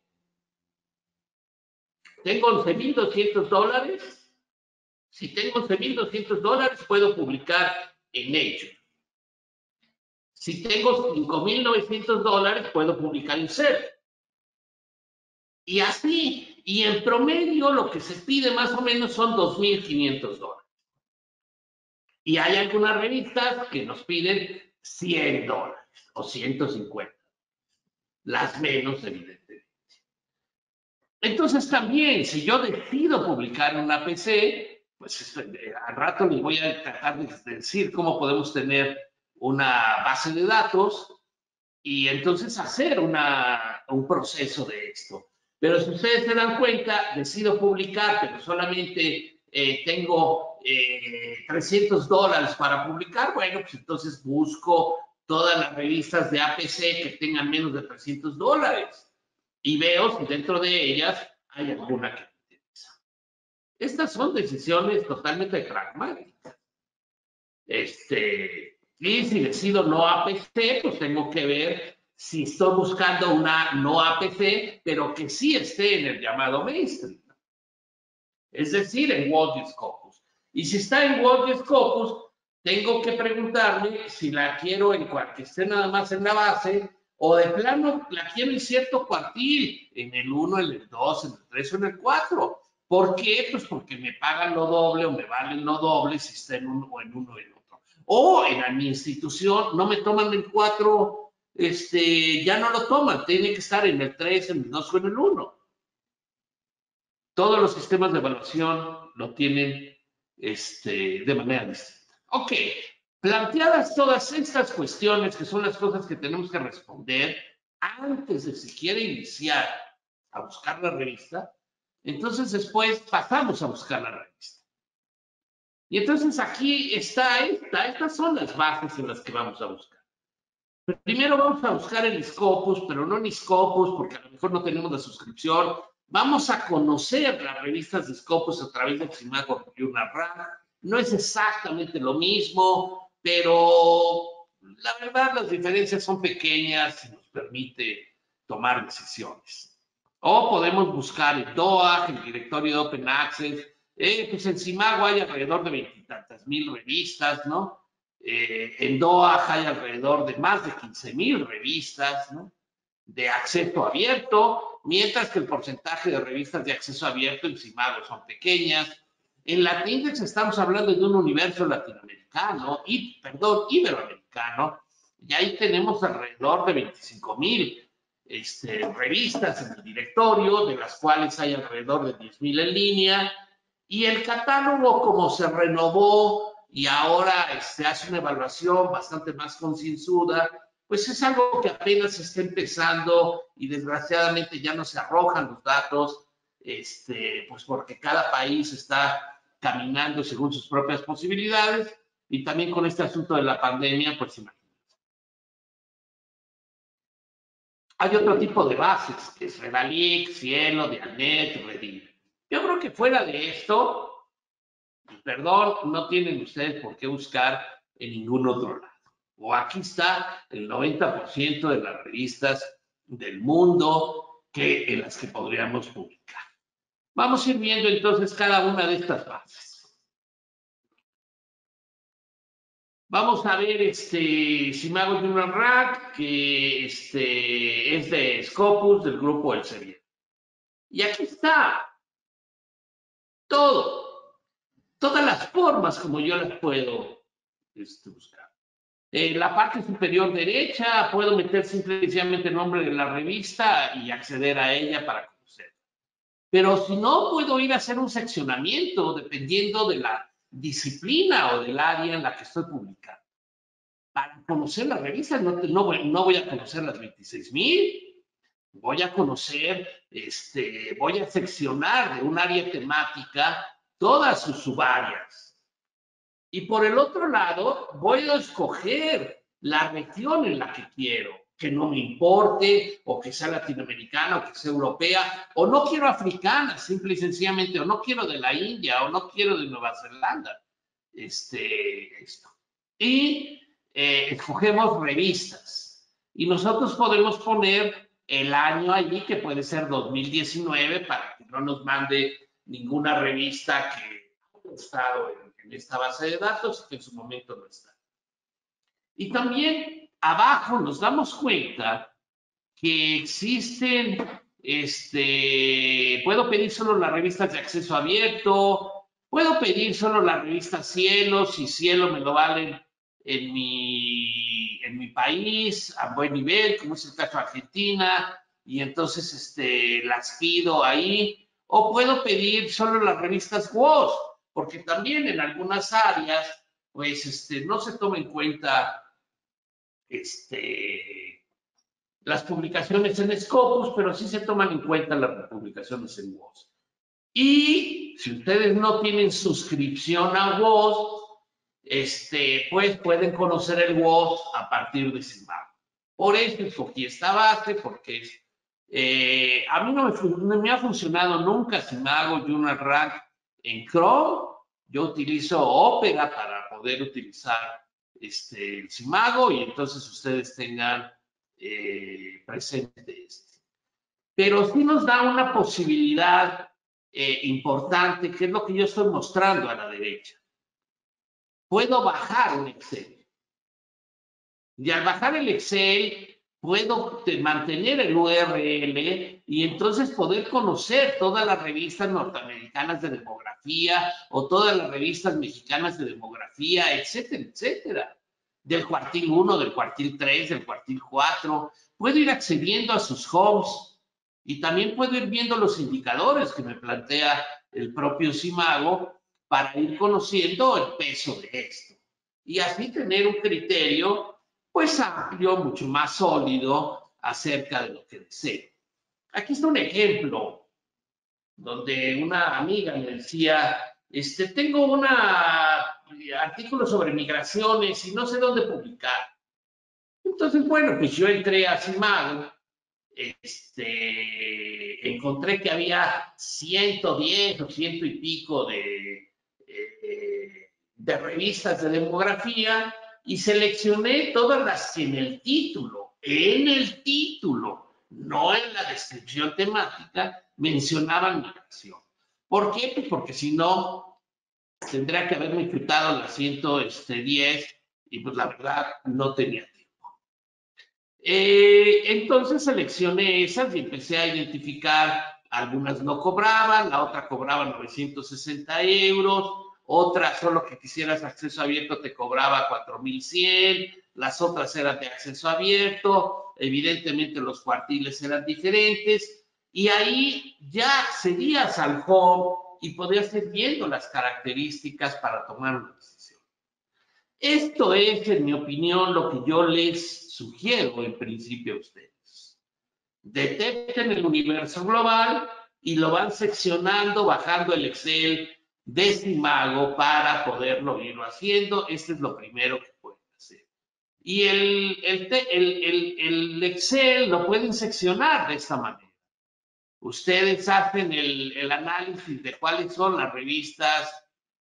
Speaker 2: ¿Tengo once mil doscientos dólares? Si tengo once mil doscientos dólares, puedo publicar en Nature. Si tengo cinco mil novecientos dólares, puedo publicar en S E R. Y así, Y en promedio lo que se pide más o menos son dos mil quinientos dólares. Y hay algunas revistas que nos piden cien dólares o ciento cincuenta. Las menos, evidentemente. Entonces también, si yo decido publicar en una P C, pues al rato les voy a tratar de decir cómo podemos tener una base de datos y entonces hacer una, un proceso de esto. Pero si ustedes se dan cuenta, decido publicar, pero solamente eh, tengo eh, trescientos dólares para publicar, bueno, pues entonces busco todas las revistas de A P C que tengan menos de trescientos dólares y veo si dentro de ellas hay alguna que me interesa. Estas son decisiones totalmente pragmáticas. Este, y si decido no A P C, pues tengo que ver si estoy buscando una no A P C, pero que sí esté en el llamado mainstream. Es decir, en World Scopus. Y si está en World Scopus, tengo que preguntarme si la quiero en cual que esté nada más en la base o de plano la quiero en cierto cuartil, en el uno, en el dos, en el tres o en el cuatro. ¿Por qué? Pues porque me pagan lo doble o me valen lo doble si está en uno o en uno o en otro. O en mi institución no me toman el cuatro, este, ya no lo toman, tiene que estar en el tres, en el dos o en el uno. Todos los sistemas de evaluación lo tienen este, de manera distinta. Ok, planteadas todas estas cuestiones, que son las cosas que tenemos que responder antes de siquiera iniciar a buscar la revista, entonces después pasamos a buscar la revista. Y entonces aquí está esta, estas son las bases en las que vamos a buscar. Primero vamos a buscar el Scopus, pero no en Scopus, porque a lo mejor no tenemos la suscripción. Vamos a conocer las revistas de Scopus a través del Simago y una R A C. No es exactamente lo mismo, pero la verdad las diferencias son pequeñas y nos permite tomar decisiones. O podemos buscar en D O A G, el directorio de Open Access. Eh, pues en Simago hay alrededor de veintitantas mil revistas, ¿no? Eh, en D O A G hay alrededor de más de quince mil revistas, ¿no? De acceso abierto, mientras que el porcentaje de revistas de acceso abierto en Simago son pequeñas. En Latindex estamos hablando de un universo latinoamericano, y, perdón, iberoamericano, y ahí tenemos alrededor de veinticinco mil este, revistas en el directorio, de las cuales hay alrededor de diez mil en línea, y el catálogo, como se renovó y ahora se hace una evaluación bastante más concienzuda, pues es algo que apenas está empezando y desgraciadamente ya no se arrojan los datos, este, pues porque cada país está caminando según sus propias posibilidades y también con este asunto de la pandemia, pues imagínense. Hay otro tipo de bases, que es Redalic, Cielo, Dianet, Redil. Yo creo que fuera de esto, perdón, no tienen ustedes por qué buscar en ningún otro lado. O aquí está el noventa por ciento de las revistas del mundo que, en las que podríamos publicar. Vamos a ir viendo entonces cada una de estas bases. Vamos a ver este Simago Human R A C, que este, es de Scopus, del grupo Elsevier. Y aquí está todo, todas las formas como yo las puedo este, buscar. En la parte superior derecha puedo meter simplemente el nombre de la revista y acceder a ella para conocerla. Pero si no, puedo ir a hacer un seccionamiento dependiendo de la disciplina o del área en la que estoy publicando. Para conocer la revista no, no, voy, no voy a conocer las veintiséis mil, voy a conocer, este, voy a seccionar de un área temática todas sus subáreas. Y por el otro lado, voy a escoger la región en la que quiero, que no me importe, o que sea latinoamericana, o que sea europea, o no quiero africana, simple y sencillamente, o no quiero de la India, o no quiero de Nueva Zelanda. Este, esto. Y eh, escogemos revistas. Y nosotros podemos poner el año allí, que puede ser dos mil diecinueve, para que no nos mande ninguna revista que haya estado en en esta base de datos que en su momento no está. Y también abajo nos damos cuenta que existen este, puedo pedir solo las revistas de acceso abierto, puedo pedir solo las revistas Cielo, si Cielo me lo valen en mi, en mi país a buen nivel, como es el caso de Argentina, y entonces este, las pido ahí, o puedo pedir solo las revistas W O S, porque también en algunas áreas, pues este, no se toma en cuenta este, las publicaciones en Scopus, pero sí se toman en cuenta las publicaciones en W O S. Y si ustedes no tienen suscripción a W O S, este, pues pueden conocer el W O S a partir de Simago. Por eso escogí esta base, porque eh, a mí no me, no me, ha funcionado nunca Simago Journal Rank en Chrome. Yo utilizo Opera para poder utilizar este, el Simago y entonces ustedes tengan eh, presente este. Pero sí nos da una posibilidad eh, importante, que es lo que yo estoy mostrando a la derecha. Puedo bajar un Excel. Y al bajar el Excel, puedo mantener el U R L y entonces poder conocer todas las revistas norteamericanas de demografía o todas las revistas mexicanas de demografía, etcétera, etcétera. Del cuartil uno, del cuartil tres, del cuartil cuatro. Puedo ir accediendo a sus homes y también puedo ir viendo los indicadores que me plantea el propio Simago para ir conociendo el peso de esto. Y así tener un criterio pues amplio, mucho más sólido acerca de lo que deseo. Aquí está un ejemplo donde una amiga me decía, este, tengo un artículo sobre migraciones y no sé dónde publicar. Entonces, bueno, pues yo entré a Simago, este, encontré que había ciento diez o ciento y pico de, eh, de revistas de demografía y seleccioné todas las que en el título, en el título, no en la descripción temática, mencionaban migración. ¿Por qué? Pues porque si no, tendría que haberme chutado las ciento diez y pues la verdad no tenía tiempo. Eh, entonces seleccioné esas y empecé a identificar, algunas no cobraban, la otra cobraba novecientos sesenta euros, otra solo que quisieras acceso abierto te cobraba cuatro mil cien, las otras eran de acceso abierto, evidentemente los cuartiles eran diferentes y ahí ya accedías al home y podías ir viendo las características para tomar una decisión. Esto es, en mi opinión, lo que yo les sugiero en principio a ustedes. Detecten el universo global y lo van seccionando, bajando el Excel de Simago para poderlo ir haciendo. Este es lo primero que pueden hacer. Y el, el, el, el, el Excel lo pueden seccionar de esta manera. Ustedes hacen el, el análisis de cuáles son las revistas,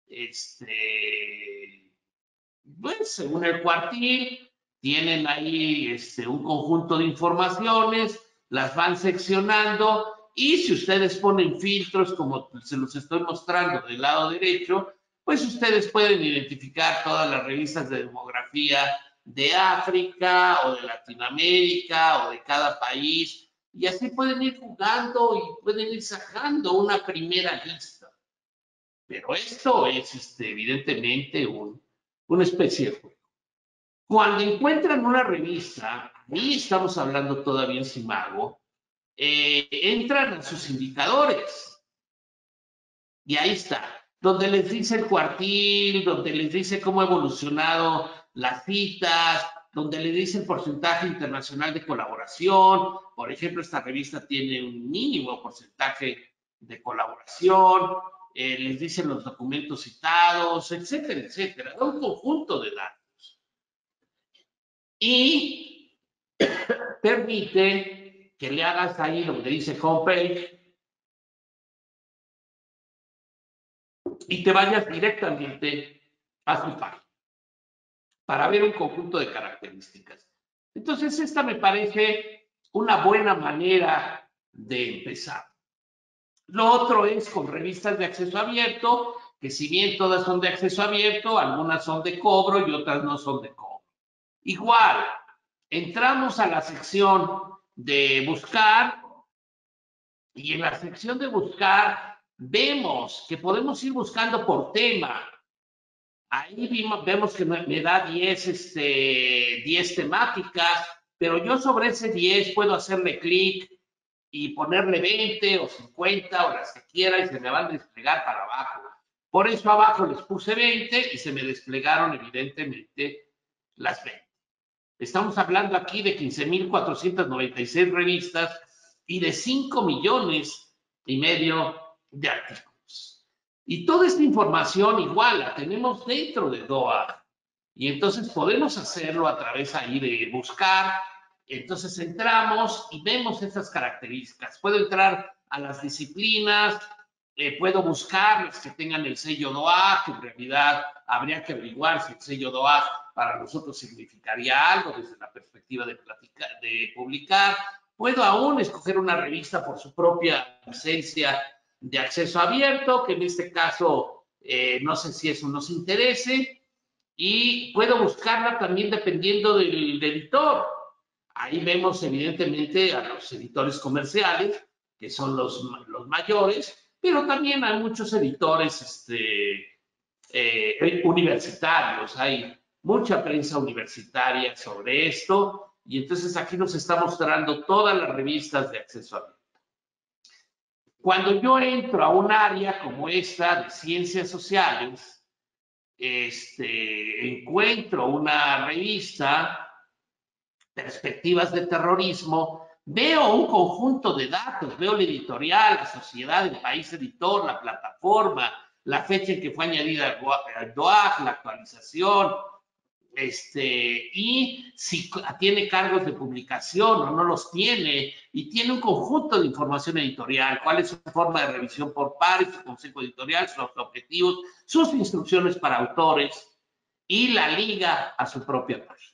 Speaker 2: este, pues, según el cuartil, tienen ahí este, un conjunto de informaciones, las van seccionando y si ustedes ponen filtros, como se los estoy mostrando del lado derecho, pues ustedes pueden identificar todas las revistas de demografía de África o de Latinoamérica o de cada país y así pueden ir jugando y pueden ir sacando una primera lista. Pero esto es este, evidentemente un, una especie de juego. Cuando encuentran una revista, ahí estamos hablando todavía en Simago, eh, entran a sus indicadores. Y ahí está, donde les dice el cuartil, donde les dice cómo ha evolucionado las citas, donde les dice el porcentaje internacional de colaboración. Por ejemplo, esta revista tiene un mínimo porcentaje de colaboración, eh, les dicen los documentos citados, etcétera, etcétera. Da un conjunto de datos. Y permite que le hagas ahí donde dice homepage y te vayas directamente a su página para ver un conjunto de características. Entonces, esta me parece una buena manera de empezar. Lo otro es con revistas de acceso abierto, que si bien todas son de acceso abierto, algunas son de cobro y otras no son de cobro. Igual, entramos a la sección de buscar Y en la sección de buscar, vemos que podemos ir buscando por tema. Ahí vimos, vemos que me da diez, este, diez temáticas, pero yo sobre ese diez puedo hacerle clic y ponerle veinte o cincuenta o las que quiera y se me van a desplegar para abajo. Por eso abajo les puse veinte y se me desplegaron evidentemente las veinte. Estamos hablando aquí de quince mil cuatrocientas noventa y seis revistas y de cinco millones y medio de artículos. Y toda esta información igual la tenemos dentro de D O A J. Y entonces podemos hacerlo a través ahí de buscar. Entonces entramos y vemos estas características. Puedo entrar a las disciplinas, eh, puedo buscar las que tengan el sello D O A J, que en realidad habría que averiguar si el sello D O A J para nosotros significaría algo desde la perspectiva de, platicar, de publicar. Puedo aún escoger una revista por su propia licencia de acceso abierto, que en este caso eh, no sé si eso nos interese, y puedo buscarla también dependiendo del, del editor. Ahí vemos evidentemente a los editores comerciales, que son los, los mayores, pero también hay muchos editores este, eh, universitarios, hay mucha prensa universitaria sobre esto, y entonces aquí nos está mostrando todas las revistas de acceso abierto. Cuando yo entro a un área como esta de ciencias sociales, este, encuentro una revista, Perspectivas de Terrorismo, veo un conjunto de datos, veo la editorial, la sociedad, el país editor, la plataforma, la fecha en que fue añadida al D O A J, la actualización, este, y si tiene cargos de publicación o no los tiene, y tiene un conjunto de información editorial, cuál es su forma de revisión por pares, su consejo editorial, sus objetivos, sus instrucciones para autores y la liga a su propia página.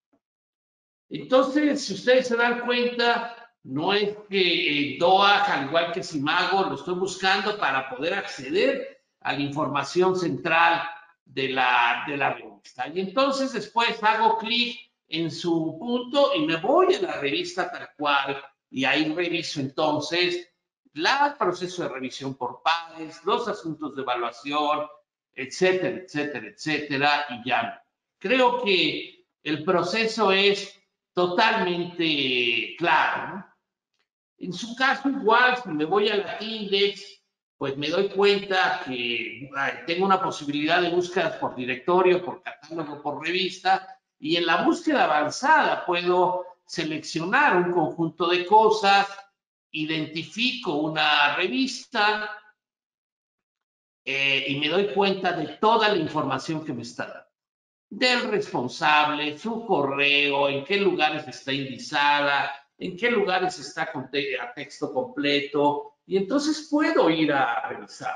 Speaker 2: Entonces, si ustedes se dan cuenta, no es que D O A J, al igual que Simago, lo estoy buscando para poder acceder a la información central de la, de la revista. Y entonces después hago clic en su punto y me voy a la revista tal cual y ahí reviso entonces el proceso de revisión por pares, los asuntos de evaluación, etcétera, etcétera, etcétera, y ya. Creo que el proceso es totalmente claro, ¿no? En su caso, igual, si me voy a Latindex, pues me doy cuenta que tengo una posibilidad de búsqueda por directorio, por catálogo, por revista, y en la búsqueda avanzada puedo seleccionar un conjunto de cosas, identifico una revista eh, y me doy cuenta de toda la información que me está dando. Del responsable, su correo, en qué lugares está indizada, en qué lugares está con te a texto completo, y entonces puedo ir a revisar.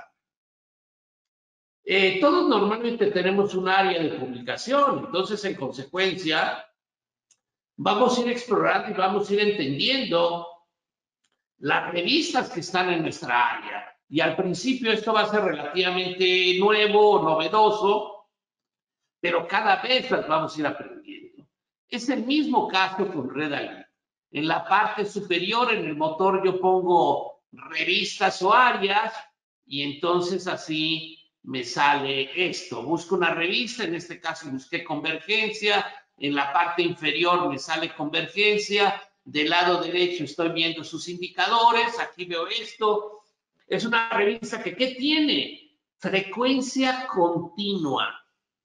Speaker 2: Eh, todos normalmente tenemos un área de publicación, entonces en consecuencia vamos a ir explorando y vamos a ir entendiendo las revistas que están en nuestra área. Y al principio esto va a ser relativamente nuevo, novedoso, pero cada vez las vamos a ir aprendiendo. Es el mismo caso con Redalyt. En la parte superior, en el motor, yo pongo revistas o áreas y entonces así me sale esto. Busco una revista, en este caso busqué Convergencia, en la parte inferior me sale Convergencia, del lado derecho estoy viendo sus indicadores, aquí veo esto. Es una revista que, ¿qué tiene? Frecuencia continua.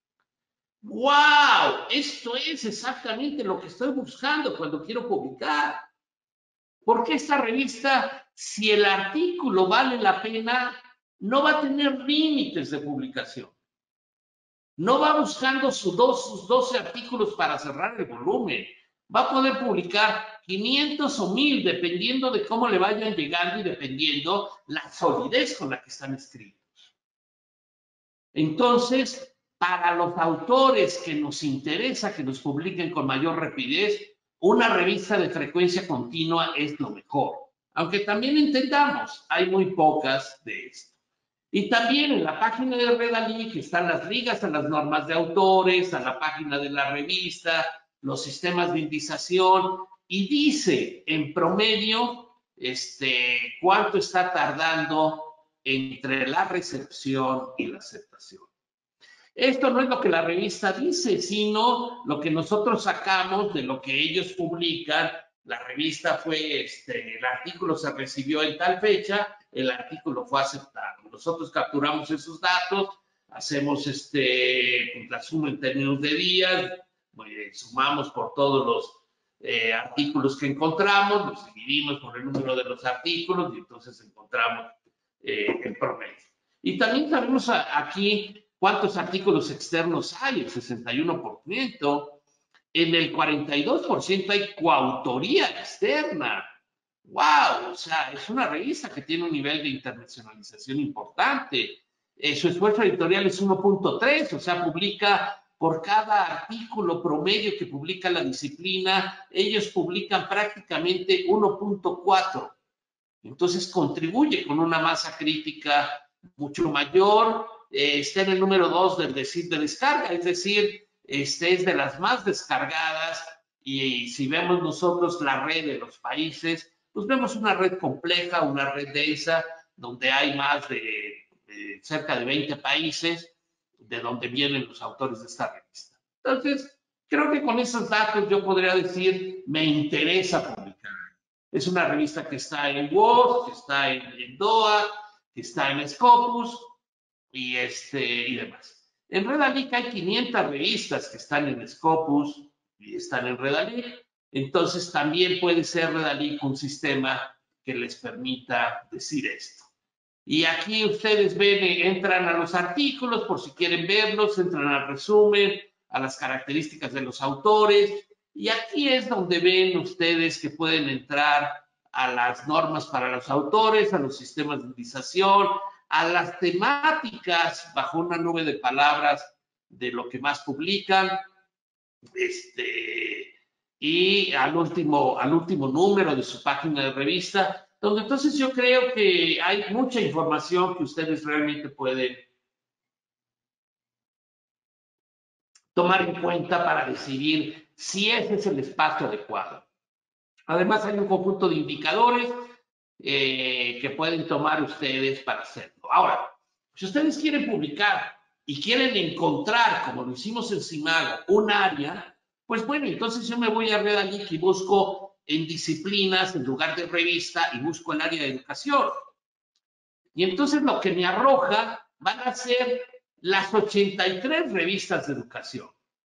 Speaker 2: ¡Wow! Esto es exactamente lo que estoy buscando cuando quiero publicar. ¿Por qué esta revista, si el artículo vale la pena, no va a tener límites de publicación? No va buscando sus, dos, sus doce artículos para cerrar el volumen. Va a poder publicar quinientos o mil, dependiendo de cómo le vayan llegando y dependiendo la solidez con la que están escritos. Entonces, para los autores que nos interesa que nos publiquen con mayor rapidez, una revista de frecuencia continua es lo mejor. Aunque también entendamos, hay muy pocas de esto. Y también en la página de Redalyt, que están las ligas a las normas de autores, a la página de la revista, los sistemas de indización, y dice en promedio este, cuánto está tardando entre la recepción y la aceptación. Esto no es lo que la revista dice, sino lo que nosotros sacamos de lo que ellos publican. La revista fue, este, el artículo se recibió en tal fecha, el artículo fue aceptado. Nosotros capturamos esos datos, hacemos este, pues, la suma en términos de días, pues, sumamos por todos los eh, artículos que encontramos, los dividimos por el número de los artículos y entonces encontramos eh, el promedio. Y también sabemos aquí cuántos artículos externos hay, el sesenta y uno por ciento. En el cuarenta y dos por ciento hay coautoría externa. ¡Wow! O sea, es una revista que tiene un nivel de internacionalización importante. Eh, su esfuerzo editorial es uno punto tres, o sea, publica por cada artículo promedio que publica la disciplina, ellos publican prácticamente uno punto cuatro. Entonces contribuye con una masa crítica mucho mayor, eh, está en el número dos del decir de descarga, es decir, este es de las más descargadas, y si vemos nosotros la red de los países, pues vemos una red compleja, una red densa, donde hay más de, de cerca de veinte países, de donde vienen los autores de esta revista. Entonces, creo que con esos datos yo podría decir, me interesa publicar. Es una revista que está en WOS, que está en, en DOA, que está en Scopus y, este, y demás. En Redalic hay quinientas revistas que están en Scopus y están en Redalic. Entonces también puede ser Redalic un sistema que les permita decir esto. Y aquí ustedes ven, entran a los artículos por si quieren verlos, entran al resumen, a las características de los autores. Y aquí es donde ven ustedes que pueden entrar a las normas para los autores, a los sistemas de indización, a las temáticas bajo una nube de palabras de lo que más publican, este, y al último, al último número de su página de revista, donde entonces yo creo que hay mucha información que ustedes realmente pueden tomar en cuenta para decidir si ese es el espacio adecuado. Además, hay un conjunto de indicadores eh, que pueden tomar ustedes para hacerlo. Ahora, si ustedes quieren publicar y quieren encontrar, como lo hicimos en Simago, un área, pues bueno, entonces yo me voy a Redalic y busco en disciplinas en lugar de revista y busco el área de educación. Y entonces lo que me arroja van a ser las ochenta y tres revistas de educación.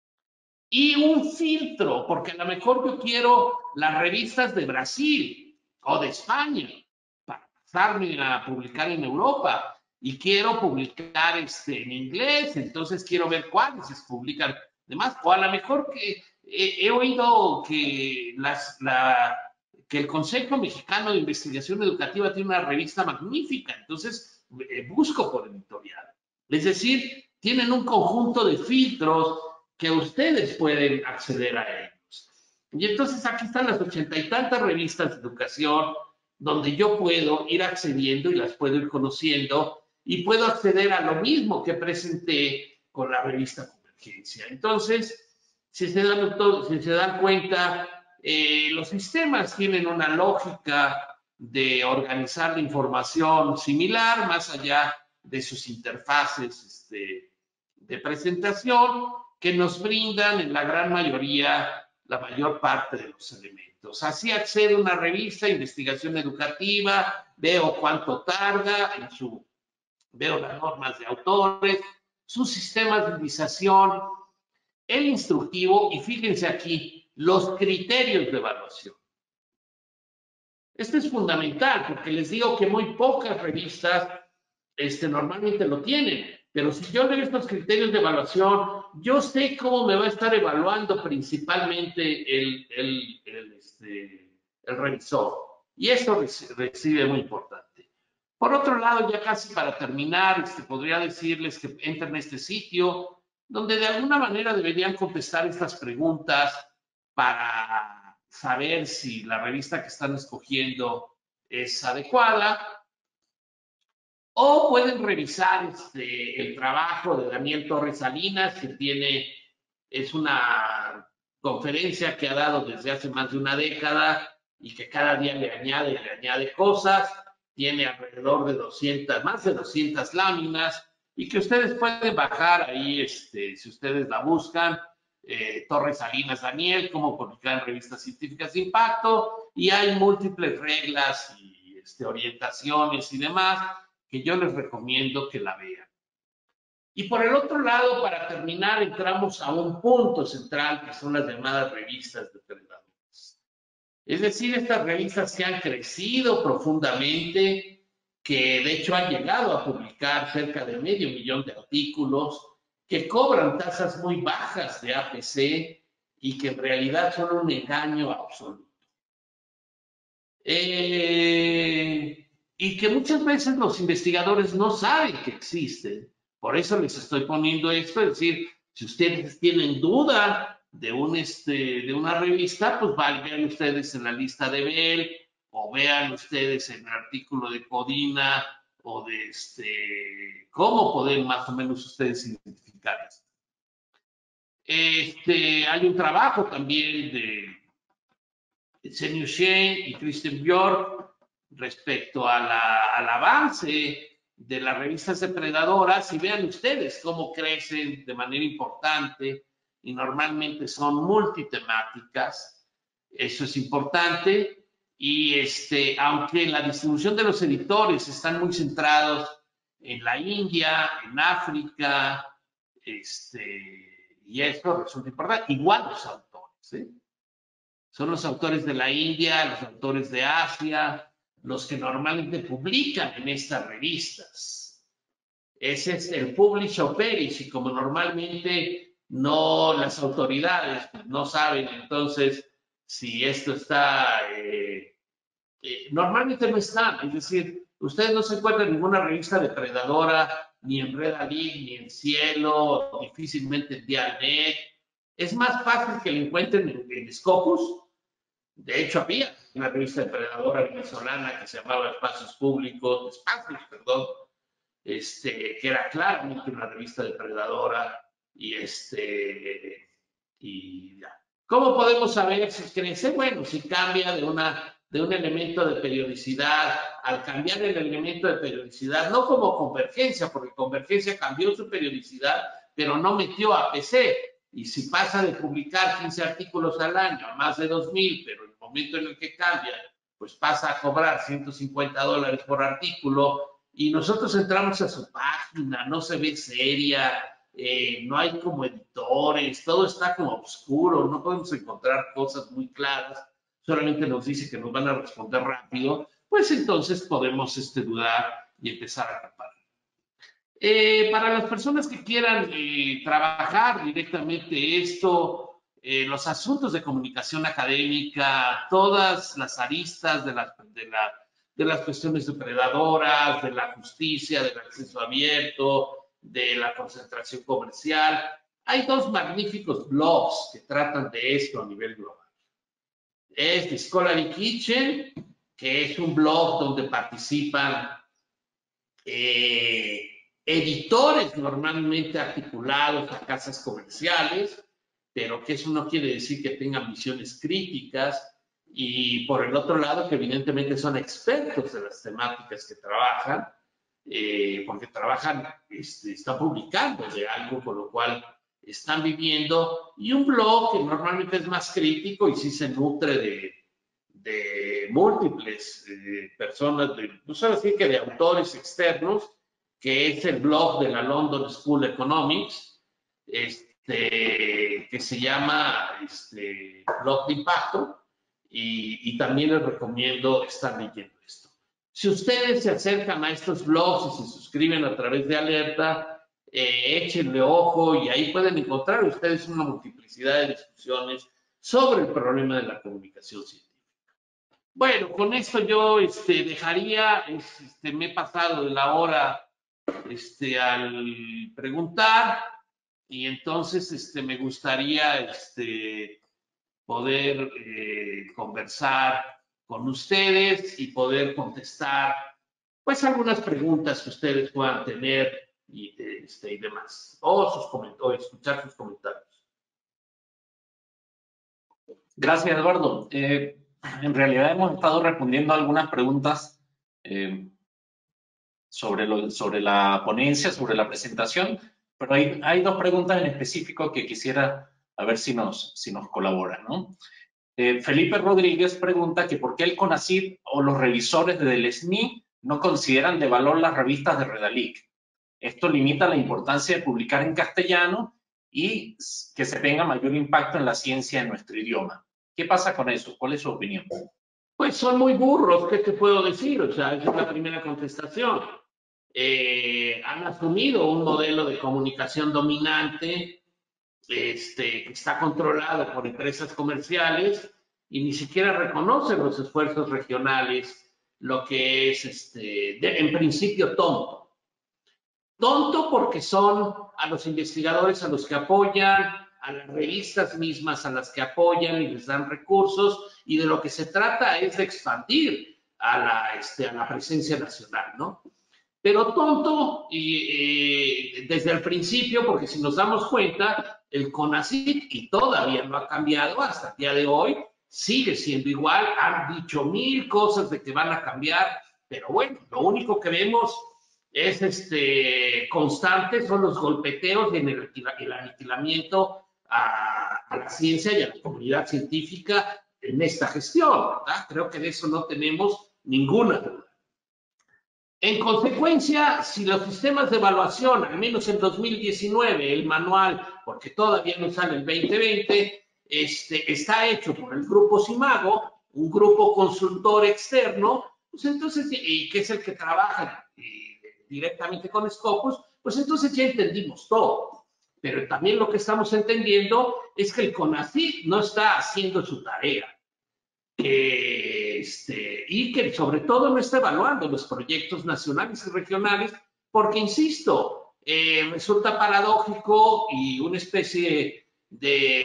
Speaker 2: Y un filtro, porque a lo mejor yo quiero las revistas de Brasil o de España para pasarme a publicar en Europa. Y quiero publicar este, en inglés, entonces quiero ver cuáles se publican demás. O a lo mejor que he, he oído que, las, la, que el Consejo Mexicano de Investigación Educativa tiene una revista magnífica, entonces eh, busco por editorial. Es decir, tienen un conjunto de filtros que ustedes pueden acceder a ellos. Y entonces aquí están las ochenta y tantas revistas de educación donde yo puedo ir accediendo y las puedo ir conociendo y puedo acceder a lo mismo que presenté con la revista Convergencia. Entonces, si se dan, si se dan cuenta, eh, los sistemas tienen una lógica de organizar la información similar, más allá de sus interfaces este, de presentación, que nos brindan en la gran mayoría la mayor parte de los elementos. Así accedo a una revista, investigación educativa, veo cuánto tarda, en su, veo las normas de autores, sus sistemas de indización, el instructivo y fíjense aquí, los criterios de evaluación. Esto es fundamental porque les digo que muy pocas revistas este, normalmente lo tienen. Pero si yo leo estos criterios de evaluación, yo sé cómo me va a estar evaluando principalmente el, el, el, este, el revisor. Y eso recibe muy importante. Por otro lado, ya casi para terminar, este, podría decirles que entren a este sitio, donde de alguna manera deberían contestar estas preguntas para saber si la revista que están escogiendo es adecuada. O pueden revisar este, el trabajo de Daniel Torres Salinas, que tiene, es una conferencia que ha dado desde hace más de una década y que cada día le añade y le añade cosas. Tiene alrededor de doscientas, más de doscientas láminas y que ustedes pueden bajar ahí, este, si ustedes la buscan, eh, Torres Salinas Daniel, cómo publicar en revistas científicas de impacto, y hay múltiples reglas y este, orientaciones y demás que yo les recomiendo que la vean. Y por el otro lado, para terminar, entramos a un punto central que son las llamadas revistas de predadores. Es decir, estas revistas que han crecido profundamente, que de hecho han llegado a publicar cerca de medio millón de artículos, que cobran tasas muy bajas de A P C y que en realidad son un engaño absoluto. Eh, y que muchas veces los investigadores no saben que existen. Por eso les estoy poniendo esto, es decir, si ustedes tienen duda de, un, este, de una revista, pues vean ustedes en la lista de Bell o vean ustedes en el artículo de Codina o de este, cómo poder más o menos ustedes identificarlas. Este, hay un trabajo también de Senyu Shen y Christian Björk respecto a la, al avance de las revistas depredadoras y vean ustedes cómo crecen de manera importante y normalmente son multitemáticas. Eso es importante y este, aunque la distribución de los editores están muy centrados en la India, en África, este, y eso resulta importante, igual los autores, ¿eh? Son los autores de la India, los autores de Asia, los que normalmente publican en estas revistas. Ese es el publish or perish, y como normalmente no las autoridades no saben entonces si esto está, eh, eh, normalmente no están, es decir, ustedes no se encuentran en ninguna revista depredadora, ni en Red Alert, ni en Cielo, difícilmente en Dialnet. Es más fácil que lo encuentren en, en Scopus. De hecho, había una revista depredadora venezolana que se llamaba Espacios Públicos, Espacios, perdón, este, que era claramente una revista depredadora y este, y ya. ¿Cómo podemos saber si crece? Bueno, si cambia de, una, de un elemento de periodicidad, al cambiar el elemento de periodicidad, no como Convergencia, porque Convergencia cambió su periodicidad, pero no metió A P C. Y si pasa de publicar quince artículos al año a más de dos mil, pero en el momento en el que cambia, pues pasa a cobrar ciento cincuenta dólares por artículo, y nosotros entramos a su página, no se ve seria, eh, no hay como editores, todo está como oscuro, no podemos encontrar cosas muy claras, solamente nos dice que nos van a responder rápido, pues entonces podemos este, dudar y empezar a tapar. Eh, para las personas que quieran eh, trabajar directamente esto, eh, los asuntos de comunicación académica, todas las aristas de, la, de, la, de las cuestiones depredadoras, de la justicia, del acceso abierto, de la concentración comercial. Hay dos magníficos blogs que tratan de esto a nivel global. Es The Scholarly Kitchen, que es un blog donde participan eh, editores normalmente articulados a casas comerciales, pero que eso no quiere decir que tengan visiones críticas, y por el otro lado que evidentemente son expertos de las temáticas que trabajan, eh, porque trabajan, este, están publicando de algo con lo cual están viviendo, y un blog que normalmente es más crítico y sí se nutre de, de múltiples eh, personas, de, no solo decir que de autores externos, que es el blog de la London School Economics, este, que se llama este, Blog de Impacto, y, y también les recomiendo estar leyendo esto. Si ustedes se acercan a estos blogs y se suscriben a través de Alerta, eh, échenle ojo y ahí pueden encontrar ustedes una multiplicidad de discusiones sobre el problema de la comunicación científica. Bueno, con esto yo este, dejaría, este, me he pasado de la hora este, al preguntar, y entonces este, me gustaría este, poder eh, conversar con ustedes y poder contestar pues algunas preguntas que ustedes puedan tener y, este, y demás, o, sus o escuchar sus comentarios.
Speaker 1: Gracias, Eduardo. Eh, en realidad hemos estado respondiendo a algunas preguntas eh, sobre, lo, sobre la ponencia, sobre la presentación, pero hay, hay dos preguntas en específico que quisiera a ver si nos, si nos colaboran, ¿no? Eh, Felipe Rodríguez pregunta que por qué el CONACYT o los revisores del S N I no consideran de valor las revistas de Redalic. Esto limita la importancia de publicar en castellano y que se tenga mayor impacto en la ciencia en nuestro idioma. ¿Qué pasa con eso? ¿Cuál es su opinión?
Speaker 2: Pues son muy burros, ¿qué te puedo decir? O sea, esa es la primera contestación. Eh, han asumido un modelo de comunicación dominante, este, que está controlado por empresas comerciales y ni siquiera reconocen los esfuerzos regionales, lo que es, este, de, en principio, tonto. Tonto porque son a los investigadores a los que apoyan, a las revistas mismas a las que apoyan y les dan recursos, y de lo que se trata es de expandir a la, este, a la presencia nacional, ¿no? Pero tonto y, eh, desde el principio, porque si nos damos cuenta, el CONACYT, y todavía no ha cambiado hasta el día de hoy, sigue siendo igual, han dicho mil cosas de que van a cambiar, pero bueno, lo único que vemos es este, constante, son los golpeteos y el, el aniquilamiento a, a la ciencia y a la comunidad científica en esta gestión, ¿verdad? Creo que de eso no tenemos ninguna duda. En consecuencia, si los sistemas de evaluación, al menos en dos mil diecinueve, el manual, porque todavía no sale el veinte veinte, este, está hecho por el grupo Simago, un grupo consultor externo, pues entonces, y que es el que trabaja y, directamente con Scopus, pues entonces ya entendimos todo. Pero también lo que estamos entendiendo es que el CONACYT no está haciendo su tarea. Que, este, y que sobre todo no está evaluando los proyectos nacionales y regionales, porque, insisto, eh, resulta paradójico y una especie de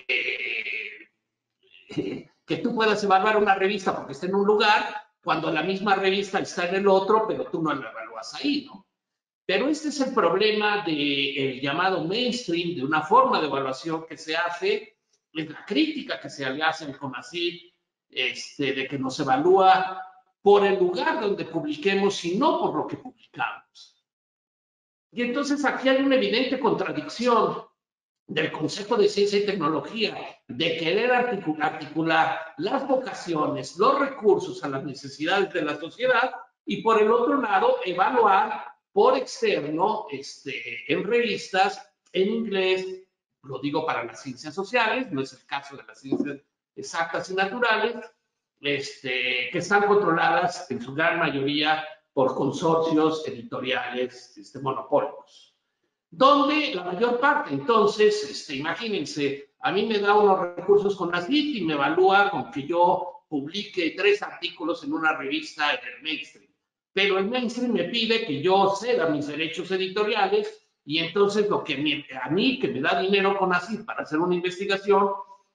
Speaker 2: eh, que tú puedas evaluar una revista porque está en un lugar, cuando la misma revista está en el otro, pero tú no la evalúas ahí, ¿no? Pero este es el problema del llamado mainstream, de una forma de evaluación que se hace, es la crítica que se le hace al CONACYT, este, de que nos evalúa por el lugar donde publiquemos y no por lo que publicamos. Y entonces aquí hay una evidente contradicción del Consejo de Ciencia y Tecnología, de querer articular, articular las vocaciones, los recursos a las necesidades de la sociedad, y por el otro lado, evaluar por externo, este, en revistas, en inglés, lo digo para las ciencias sociales, no es el caso de las ciencias exactas y naturales, este, que están controladas en su gran mayoría por consorcios editoriales este, monopólicos, donde la mayor parte, entonces, este, imagínense, a mí me da unos recursos con CONACYT y me evalúa con que yo publique tres artículos en una revista en el mainstream, pero el mainstream me pide que yo ceda mis derechos editoriales, y entonces lo que me, a mí, que me da dinero CONACYT para hacer una investigación,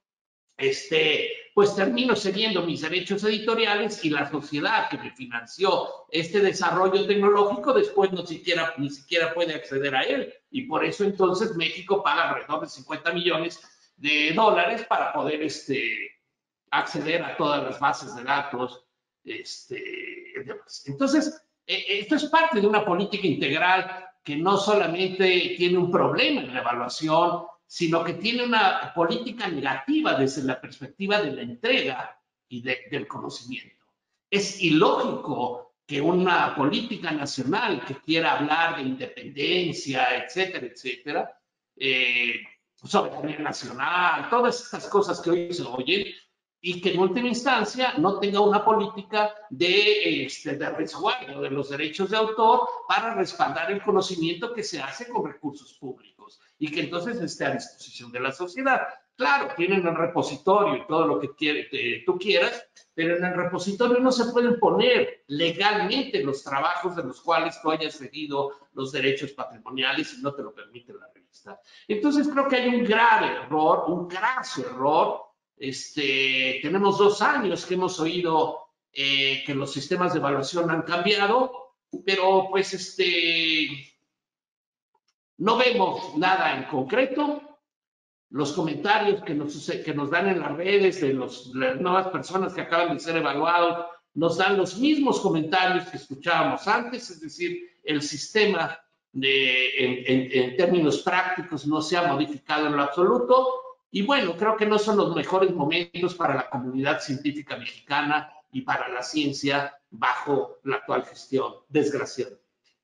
Speaker 2: este, pues termino cediendo mis derechos editoriales, y la sociedad que me financió este desarrollo tecnológico después no siquiera, ni siquiera puede acceder a él. Y por eso entonces México paga alrededor de cincuenta millones de dólares para poder este, acceder a todas las bases de datos. Este, entonces, esto es parte de una política integral que no solamente tiene un problema en la evaluación, sino que tiene una política negativa desde la perspectiva de la entrega y de, del conocimiento. Es ilógico que una política nacional que quiera hablar de independencia, etcétera, etcétera, eh, soberanía nacional, todas estas cosas que hoy se oyen, y que en última instancia no tenga una política de, este, de resguardo de los derechos de autor para respaldar el conocimiento que se hace con recursos públicos y que entonces esté a disposición de la sociedad. Claro, tienen el repositorio y todo lo que quiere, eh, tú quieras, pero en el repositorio no se pueden poner legalmente los trabajos de los cuales tú hayas cedido los derechos patrimoniales y no te lo permite la revista. Entonces creo que hay un grave error, un graso error. Este, tenemos dos años que hemos oído eh, que los sistemas de evaluación han cambiado, pero pues este, no vemos nada en concreto. los comentarios que nos, que nos dan en las redes de los, las nuevas personas que acaban de ser evaluados, nos dan los mismos comentarios que escuchábamos antes, es decir, el sistema de, en, en, en términos prácticos no se ha modificado en lo absoluto. Y bueno, creo que no son los mejores momentos para la comunidad científica mexicana y para la ciencia bajo la actual gestión, desgraciadamente.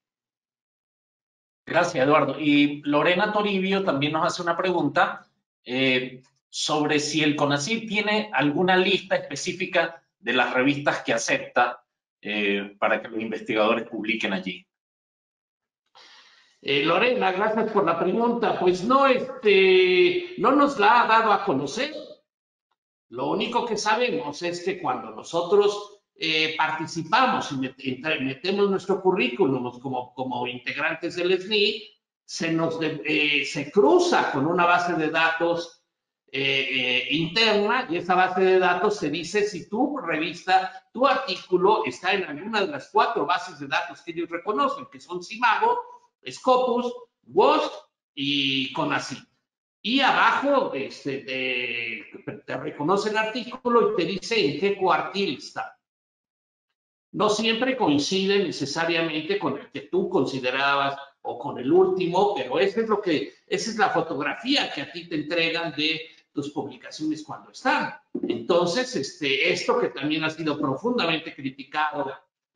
Speaker 1: Gracias, Eduardo. Y Lorena Toribio también nos hace una pregunta eh, sobre si el CONACYT tiene alguna lista específica de las revistas que acepta eh, para que los investigadores publiquen allí.
Speaker 2: Eh, Lorena, gracias por la pregunta. Pues no, este, no nos la ha dado a conocer. Lo único que sabemos es que cuando nosotros eh, participamos y met metemos nuestro currículum como, como integrantes del S N I, se nos de, eh, se cruza con una base de datos eh, eh, interna, y esa base de datos se dice si tu revista, tu artículo está en alguna de las cuatro bases de datos que ellos reconocen, que son Simago, Scopus, W O S y CONACYT. Y abajo este, te, te reconoce el artículo y te dice en qué cuartil está. No siempre coincide necesariamente con el que tú considerabas o con el último, pero ese es lo que, esa es la fotografía que a ti te entregan de tus publicaciones cuando están. Entonces, este, esto que también ha sido profundamente criticado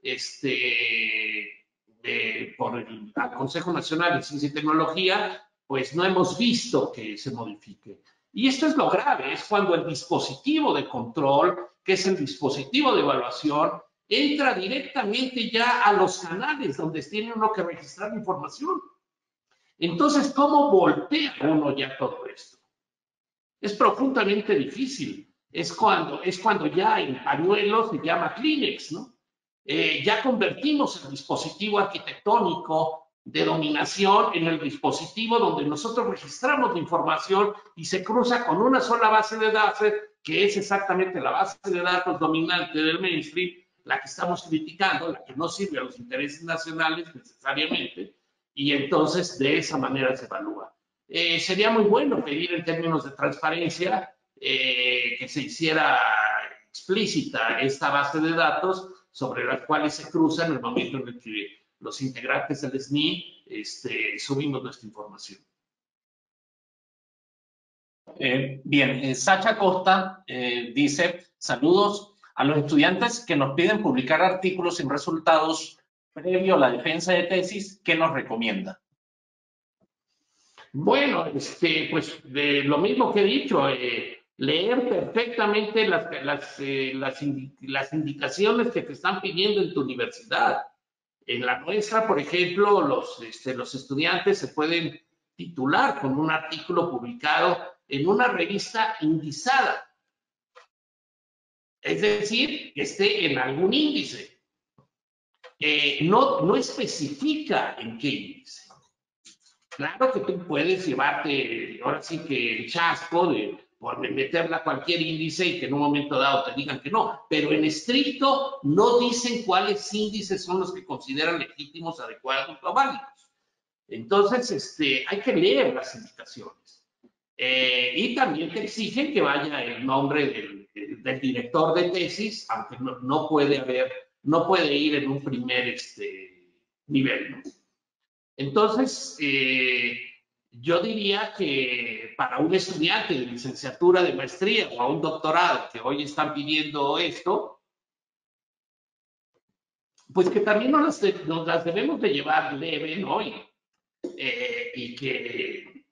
Speaker 2: este, de, por el Consejo Nacional de Ciencia y Tecnología, pues no hemos visto que se modifique. Y esto es lo grave, es cuando el dispositivo de control, que es el dispositivo de evaluación, entra directamente ya a los canales donde tiene uno que registrar información. Entonces, ¿cómo voltea uno ya todo esto? Es profundamente difícil. Es cuando, es cuando ya en pañuelos se llama Kleenex, ¿no? Eh, ya convertimos el dispositivo arquitectónico de dominación en el dispositivo donde nosotros registramos la información y se cruza con una sola base de datos, que es exactamente la base de datos dominante del mainstream, la que estamos criticando, la que no sirve a los intereses nacionales necesariamente, y entonces de esa manera se evalúa. Eh, sería muy bueno pedir en términos de transparencia eh, que se hiciera explícita esta base de datos sobre las cuales se cruzan en el momento en el que los integrantes del S N I este, subimos nuestra información.
Speaker 1: Eh, bien, eh, Sacha Costa eh, dice, saludos a los estudiantes que nos piden publicar artículos sin resultados previo a la defensa de tesis, ¿qué nos recomienda?
Speaker 2: Bueno, este, pues de lo mismo que he dicho, eh, leer perfectamente las, las, eh, las, indi las indicaciones que te están pidiendo en tu universidad. En la nuestra, por ejemplo, los, este, los estudiantes se pueden titular con un artículo publicado en una revista indizada. Es decir, que esté en algún índice. Eh, no, no especifica en qué índice. Claro que tú puedes llevarte, ahora sí que el chasco de por meterla a cualquier índice y que en un momento dado te digan que no, pero en estricto no dicen cuáles índices son los que consideran legítimos, adecuados o válidos. Entonces, este, hay que leer las indicaciones. Eh, y también te exigen que vaya el nombre del, del director de tesis, aunque no, no puede haber, no puede ir en un primer este, nivel, ¿no? Entonces, eh, yo diría que para un estudiante de licenciatura, de maestría o a un doctorado que hoy están pidiendo esto, pues que también nos las, de, nos las debemos de llevar leve, ¿no? Y, eh, y que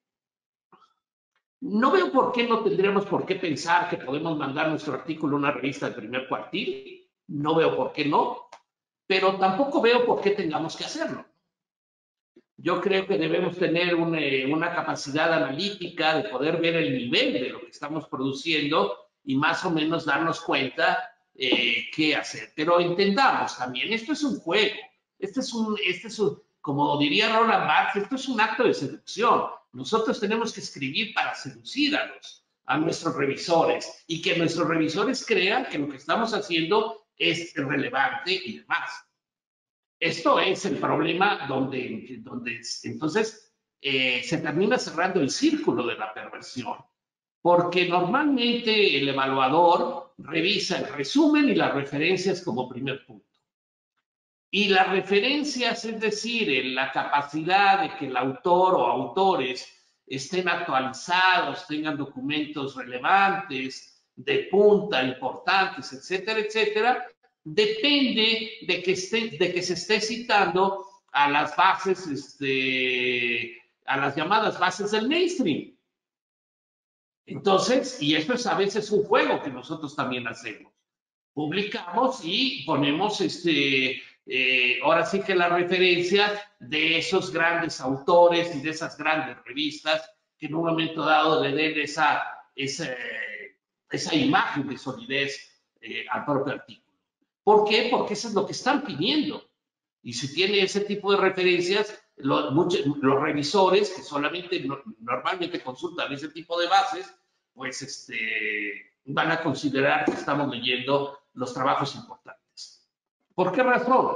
Speaker 2: no veo por qué no tendríamos por qué pensar que podemos mandar nuestro artículo a una revista del primer cuartil, no veo por qué no, pero tampoco veo por qué tengamos que hacerlo. Yo creo que debemos tener una, una capacidad analítica de poder ver el nivel de lo que estamos produciendo y más o menos darnos cuenta eh, qué hacer. Pero entendamos también, esto es un juego, este es un, este es un, como diría Roland Barthes, esto es un acto de seducción. Nosotros tenemos que escribir para seducir a, los, a nuestros revisores y que nuestros revisores crean que lo que estamos haciendo es relevante y demás. Esto es el problema donde, donde entonces eh, se termina cerrando el círculo de la perversión. porque normalmente el evaluador revisa el resumen y las referencias como primer punto. Y las referencias, es decir, la capacidad de que el autor o autores estén actualizados, tengan documentos relevantes, de punta, importantes, etcétera, etcétera, depende de que, esté, de que se esté citando a las bases, este, a las llamadas bases del mainstream. Entonces, y esto es a veces un juego que nosotros también hacemos. Publicamos y ponemos, este, eh, ahora sí que las referencias de esos grandes autores y de esas grandes revistas que en un momento dado le den esa, esa, esa imagen de solidez eh, al propio artículo. ¿Por qué? Porque eso es lo que están pidiendo. Y si tiene ese tipo de referencias, los, muchos, los revisores que solamente no, normalmente consultan ese tipo de bases, pues este, van a considerar que estamos leyendo los trabajos importantes. ¿Por qué razón?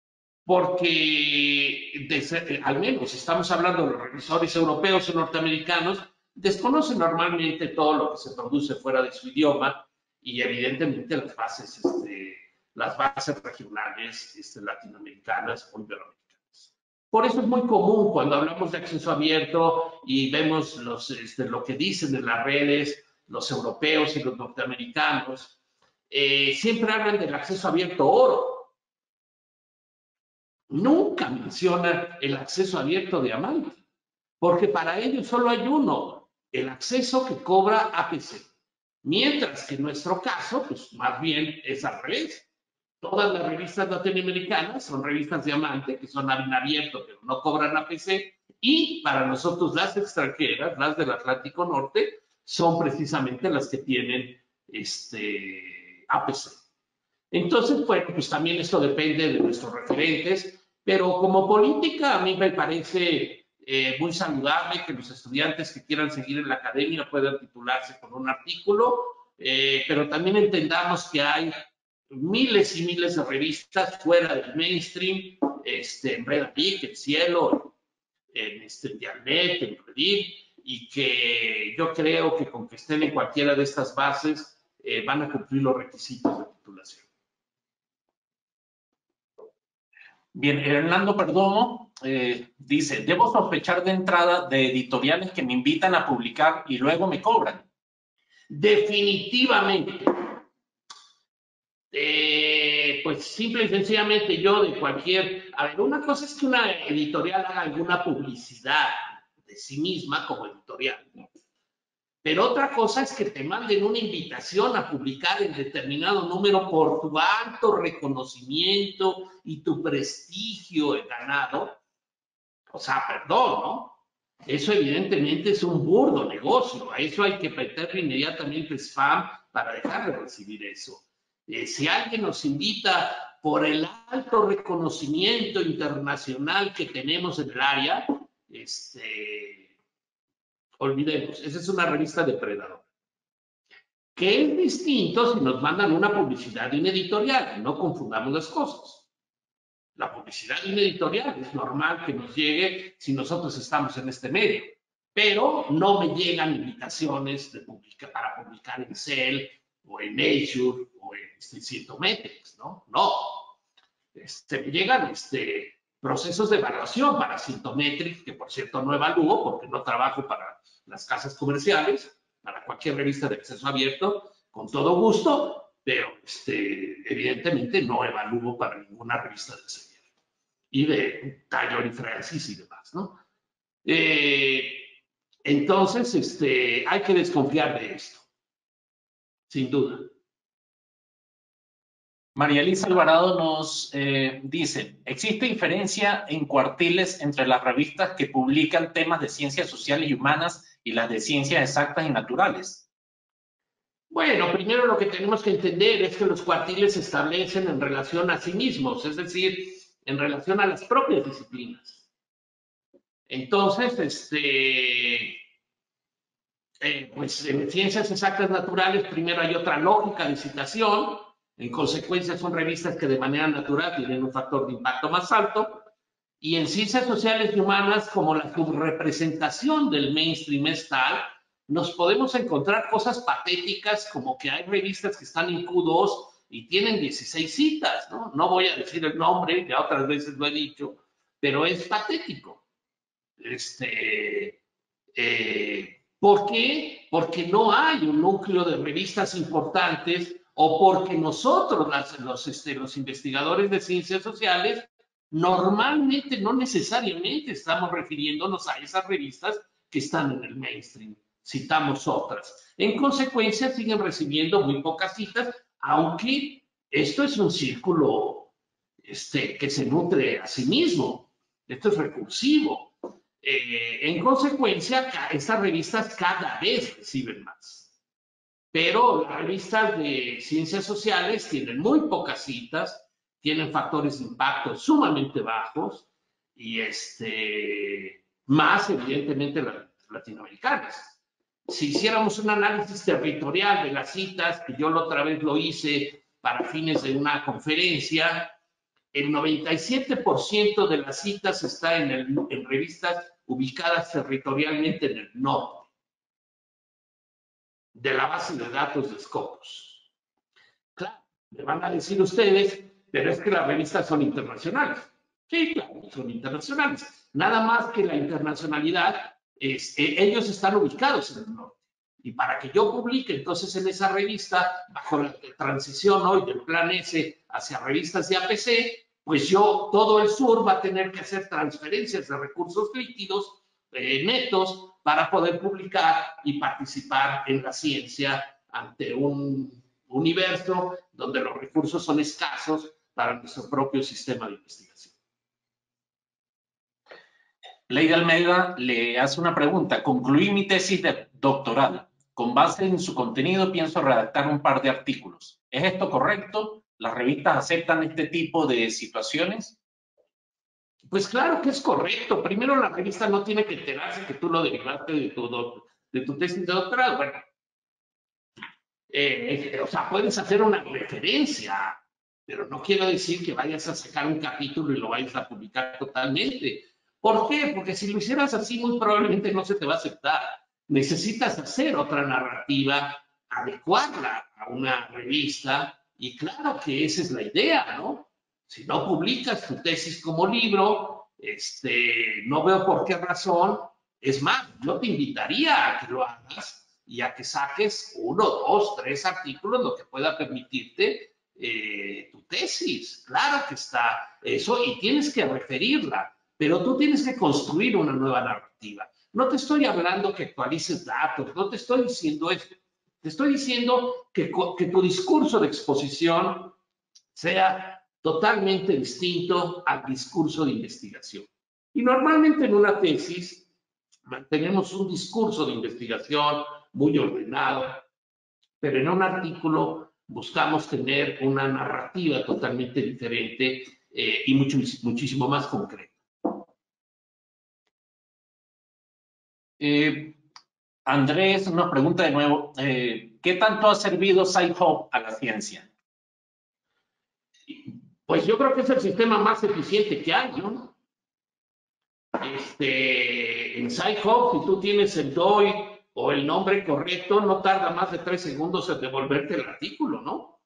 Speaker 2: Porque, de, al menos, estamos hablando de los revisores europeos o norteamericanos, desconocen normalmente todo lo que se produce fuera de su idioma y evidentemente las bases, este, las bases regionales este, latinoamericanas o iberoamericanas. Por eso es muy común cuando hablamos de acceso abierto y vemos los, este, lo que dicen en las redes los europeos y los norteamericanos, eh, siempre hablan del acceso abierto oro. Nunca mencionan el acceso abierto diamante, porque para ellos solo hay uno, el acceso que cobra A P C. Mientras que en nuestro caso, pues más bien es al revés. Todas las revistas latinoamericanas son revistas diamante, que son abierto, pero no cobran A P C, y para nosotros las extranjeras, las del Atlántico Norte, son precisamente las que tienen este, A P C. Entonces, bueno, pues también esto depende de nuestros referentes, pero como política a mí me parece eh, muy saludable que los estudiantes que quieran seguir en la academia puedan titularse con un artículo, eh, pero también entendamos que hay miles y miles de revistas fuera del mainstream, este, en Red Geek, en Cielo, en este, Dialnet, en Reddit, y que yo creo que con que estén en cualquiera de estas bases eh, van a cumplir los requisitos de titulación.
Speaker 1: Bien, Hernando Perdomo eh, dice, ¿debo sospechar de entrada de editoriales que me invitan a publicar y luego me cobran?
Speaker 2: Definitivamente. Eh, pues simple y sencillamente yo de cualquier... A ver, una cosa es que una editorial haga alguna publicidad de sí misma como editorial, ¿no? Pero otra cosa es que te manden una invitación a publicar en determinado número por tu alto reconocimiento y tu prestigio ganado. O sea, perdón, ¿no? Eso evidentemente es un burdo negocio. A eso hay que meterle inmediatamente spam para dejar de recibir eso. Eh, si alguien nos invita por el alto reconocimiento internacional que tenemos en el área, este, olvidemos, esa es una revista depredadora. Que es distinto si nos mandan una publicidad de un editorial, no confundamos las cosas. La publicidad de un editorial es normal que nos llegue si nosotros estamos en este medio, pero no me llegan invitaciones de publica, para publicar en Cell o en Nature o en este, Scientometrics, ¿no? No. Este, me llegan este, procesos de evaluación para Scientometrics, que por cierto no evalúo porque no trabajo para las casas comerciales, para cualquier revista de acceso abierto, con todo gusto, pero este, evidentemente no evalúo para ninguna revista de acceso y de Taylor y Francis y demás, ¿no? Eh, entonces, este, hay que desconfiar de esto, sin duda.
Speaker 1: María Elisa Alvarado nos eh, dice, ¿existe diferencia en cuartiles entre las revistas que publican temas de ciencias sociales y humanas y las de ciencias exactas y naturales?
Speaker 2: Bueno, primero lo que tenemos que entender es que los cuartiles se establecen en relación a sí mismos, es decir, en relación a las propias disciplinas. Entonces, este, eh, pues en ciencias exactas naturales primero hay otra lógica de citación, en consecuencia son revistas que de manera natural tienen un factor de impacto más alto, y en ciencias sociales y humanas, como la subrepresentación del mainstream es tal, nos podemos encontrar cosas patéticas como que hay revistas que están en Q dos y tienen dieciséis citas, ¿no? No voy a decir el nombre, ya otras veces lo he dicho, pero es patético. Este, eh, ¿por qué? Porque no hay un núcleo de revistas importantes o porque nosotros, las, los, este, los investigadores de ciencias sociales, normalmente, no necesariamente estamos refiriéndonos a esas revistas que están en el mainstream. Citamos otras. En consecuencia, siguen recibiendo muy pocas citas, aunque esto es un círculo este, que se nutre a sí mismo. Esto es recursivo. Eh, en consecuencia, estas revistas cada vez reciben más. Pero las revistas de ciencias sociales tienen muy pocas citas, tienen factores de impacto sumamente bajos y este, más evidentemente las latinoamericanas. Si hiciéramos un análisis territorial de las citas, que yo la otra vez lo hice para fines de una conferencia, el noventa y siete por ciento de las citas está en, el, en revistas ubicadas territorialmente en el norte de la base de datos de Scopus. Claro, me van a decir ustedes, pero es que las revistas son internacionales. Sí, claro, son internacionales. Nada más que la internacionalidad, es, eh, ellos están ubicados en el norte. Y para que yo publique entonces en esa revista, bajo la transición hoy del Plan S hacia revistas de A P C, pues yo, todo el sur va a tener que hacer transferencias de recursos líquidos eh, netos para poder publicar y participar en la ciencia ante un universo donde los recursos son escasos para nuestro propio sistema de investigación.
Speaker 1: Lady Almeida le hace una pregunta. Concluí mi tesis de doctorado. Con base en su contenido pienso redactar un par de artículos. ¿Es esto correcto? ¿Las revistas aceptan este tipo de situaciones?
Speaker 2: Pues claro que es correcto. Primero, la revista no tiene que enterarse que tú lo derivaste de tu, de tu tesis de doctorado. Bueno, eh, o sea, puedes hacer una referencia, pero no quiero decir que vayas a sacar un capítulo y lo vayas a publicar totalmente. ¿Por qué? Porque si lo hicieras así, muy probablemente no se te va a aceptar. Necesitas hacer otra narrativa, adecuarla a una revista, y claro que esa es la idea, ¿no? Si no publicas tu tesis como libro, este, no veo por qué razón. Es más, yo te invitaría a que lo hagas y a que saques uno, dos, tres artículos, lo que pueda permitirte eh, tu tesis. Claro que está eso y tienes que referirla, pero tú tienes que construir una nueva narrativa. No te estoy hablando que actualices datos, no te estoy diciendo esto. Te estoy diciendo que, que tu discurso de exposición sea totalmente distinto al discurso de investigación. Y normalmente en una tesis mantenemos un discurso de investigación muy ordenado, pero en un artículo buscamos tener una narrativa totalmente diferente eh, y mucho, muchísimo más concreta.
Speaker 1: Eh, Andrés nos pregunta de nuevo, eh, ¿qué tanto ha servido Sci-Hub a la ciencia?
Speaker 2: Pues yo creo que es el sistema más eficiente que hay, ¿no? Este, en Sci-Hub, si tú tienes el D O I o el nombre correcto, no tarda más de tres segundos en devolverte el artículo, ¿no?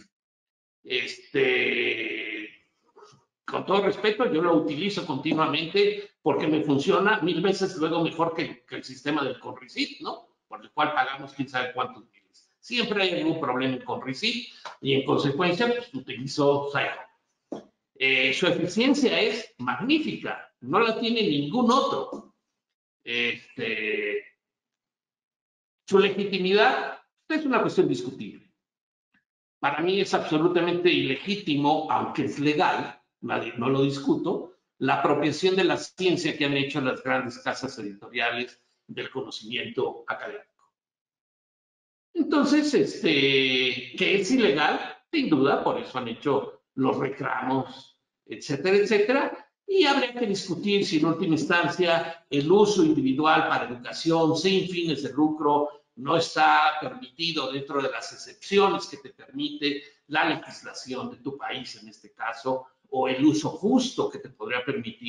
Speaker 2: Este, con todo respeto, yo lo utilizo continuamente porque me funciona mil veces luego mejor que, que el sistema del Conrecit, ¿no? Por el cual pagamos quién sabe cuántos miles. Siempre hay algún problema con Conrecit y en consecuencia, pues utilizo Sci-Hub. Eh, su eficiencia es magnífica, no la tiene ningún otro. Este, su legitimidad es una cuestión discutible. Para mí es absolutamente ilegítimo, aunque es legal, no lo discuto, la apropiación de la ciencia que han hecho las grandes casas editoriales del conocimiento académico. Entonces, este, que es ilegal, sin duda, por eso han hecho los reclamos, etcétera, etcétera, y habría que discutir si en última instancia el uso individual para educación sin fines de lucro no está permitido dentro de las excepciones que te permite la legislación de tu país en este caso, o el uso justo que te podría permitir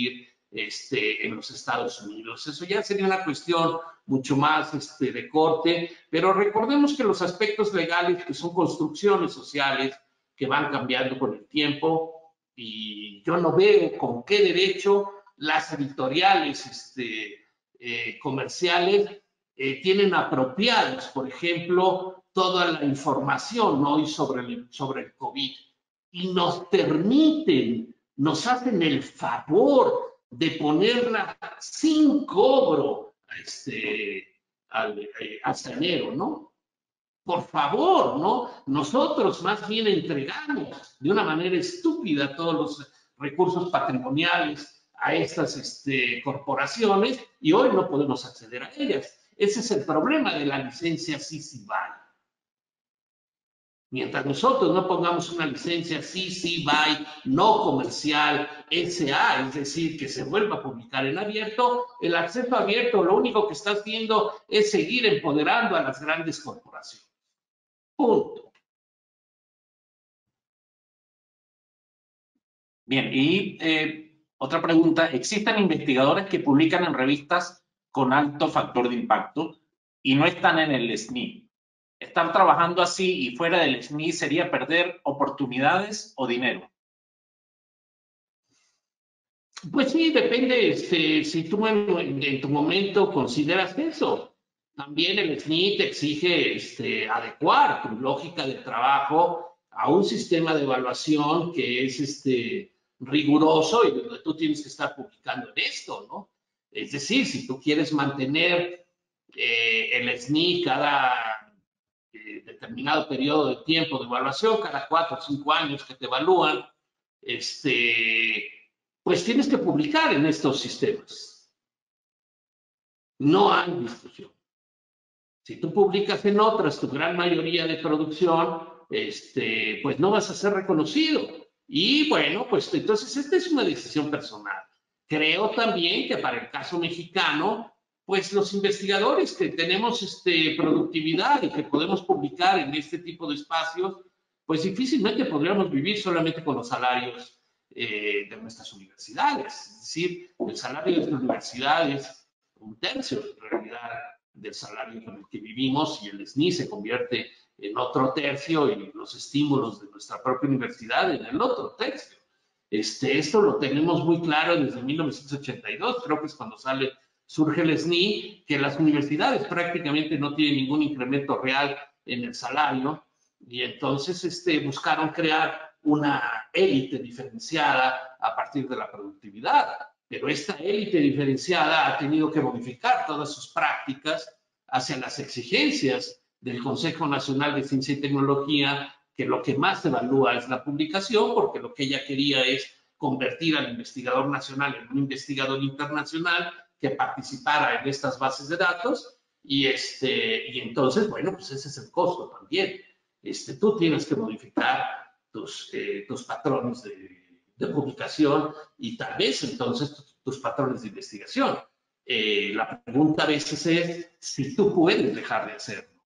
Speaker 2: este, en los Estados Unidos. Eso ya sería una cuestión mucho más este, de corte, pero recordemos que los aspectos legales que son construcciones sociales que van cambiando con el tiempo, y yo no veo con qué derecho las editoriales este, eh, comerciales eh, tienen apropiados, por ejemplo, toda la información hoy sobre el, sobre el COVID y nos permiten, nos hacen el favor de ponerla sin cobro este, al, eh, hasta enero, ¿no? Por favor, ¿no? Nosotros más bien entregamos de una manera estúpida todos los recursos patrimoniales a estas este, corporaciones y hoy no podemos acceder a ellas. Ese es el problema de la licencia C C B Y. Mientras nosotros no pongamos una licencia C C B Y no comercial S A, es decir, que se vuelva a publicar en abierto, el acceso abierto lo único que está haciendo es seguir empoderando a las grandes corporaciones. Punto.
Speaker 1: Bien, y eh, otra pregunta. ¿Existen investigadores que publican en revistas con alto factor de impacto y no están en el S N I? ¿Estar trabajando así y fuera del S N I sería perder oportunidades o dinero?
Speaker 2: Pues sí, depende este, si tú en, en tu momento consideras eso. También el S N I te exige este, adecuar tu lógica de trabajo a un sistema de evaluación que es este, riguroso y donde tú tienes que estar publicando en esto, ¿no? Es decir, si tú quieres mantener eh, el S N I cada eh, determinado periodo de tiempo de evaluación, cada cuatro o cinco años que te evalúan, este, pues tienes que publicar en estos sistemas. No hay discusión. Si tú publicas en otras, tu gran mayoría de producción, este, pues no vas a ser reconocido. Y bueno, pues entonces esta es una decisión personal. Creo también que para el caso mexicano, pues los investigadores que tenemos este, productividad y que podemos publicar en este tipo de espacios, pues difícilmente podríamos vivir solamente con los salarios eh, de nuestras universidades. Es decir, el salario de nuestras universidades, un tercio en realidad del salario con el que vivimos, y el S N I se convierte en otro tercio y los estímulos de nuestra propia universidad en el otro tercio. Este, esto lo tenemos muy claro desde mil novecientos ochenta y dos, creo que es cuando sale, surge el S N I, que las universidades prácticamente no tienen ningún incremento real en el salario, y entonces este, buscaron crear una élite diferenciada a partir de la productividad. Pero esta élite diferenciada ha tenido que modificar todas sus prácticas hacia las exigencias del Consejo Nacional de Ciencia y Tecnología, que lo que más evalúa es la publicación, porque lo que ella quería es convertir al investigador nacional en un investigador internacional que participara en estas bases de datos, y, este, y entonces, bueno, pues ese es el costo también. Este, tú tienes que modificar tus, eh, tus patrones de de publicación y tal vez entonces tus, tus patrones de investigación. Eh, la pregunta a veces es si tú puedes dejar de hacerlo.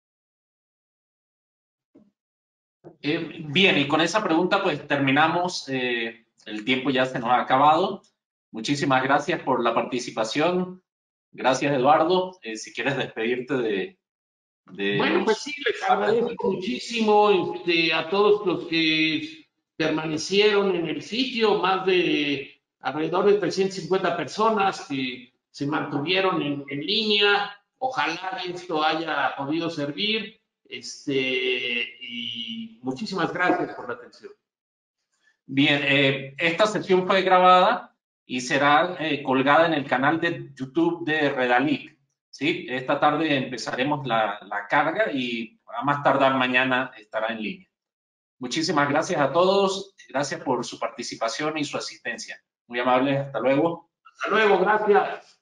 Speaker 1: Eh, bien, y con esa pregunta pues terminamos. Eh, el tiempo ya se nos ha acabado. Muchísimas gracias por la participación. Gracias, Eduardo. Eh, si quieres despedirte de... de
Speaker 2: bueno,
Speaker 1: los...
Speaker 2: pues sí, les agradezco muchísimo este, a todos los que permanecieron en el sitio, más de alrededor de trescientas cincuenta personas que se mantuvieron en, en línea. Ojalá esto haya podido servir. Este, y muchísimas gracias por la atención.
Speaker 1: Bien, eh, esta sesión fue grabada y será eh, colgada en el canal de YouTube de Redalic. ¿Sí? Esta tarde empezaremos la, la carga y a más tardar mañana estará en línea. Muchísimas gracias a todos. Gracias por su participación y su asistencia. Muy amables. Hasta luego.
Speaker 2: Hasta luego. Gracias.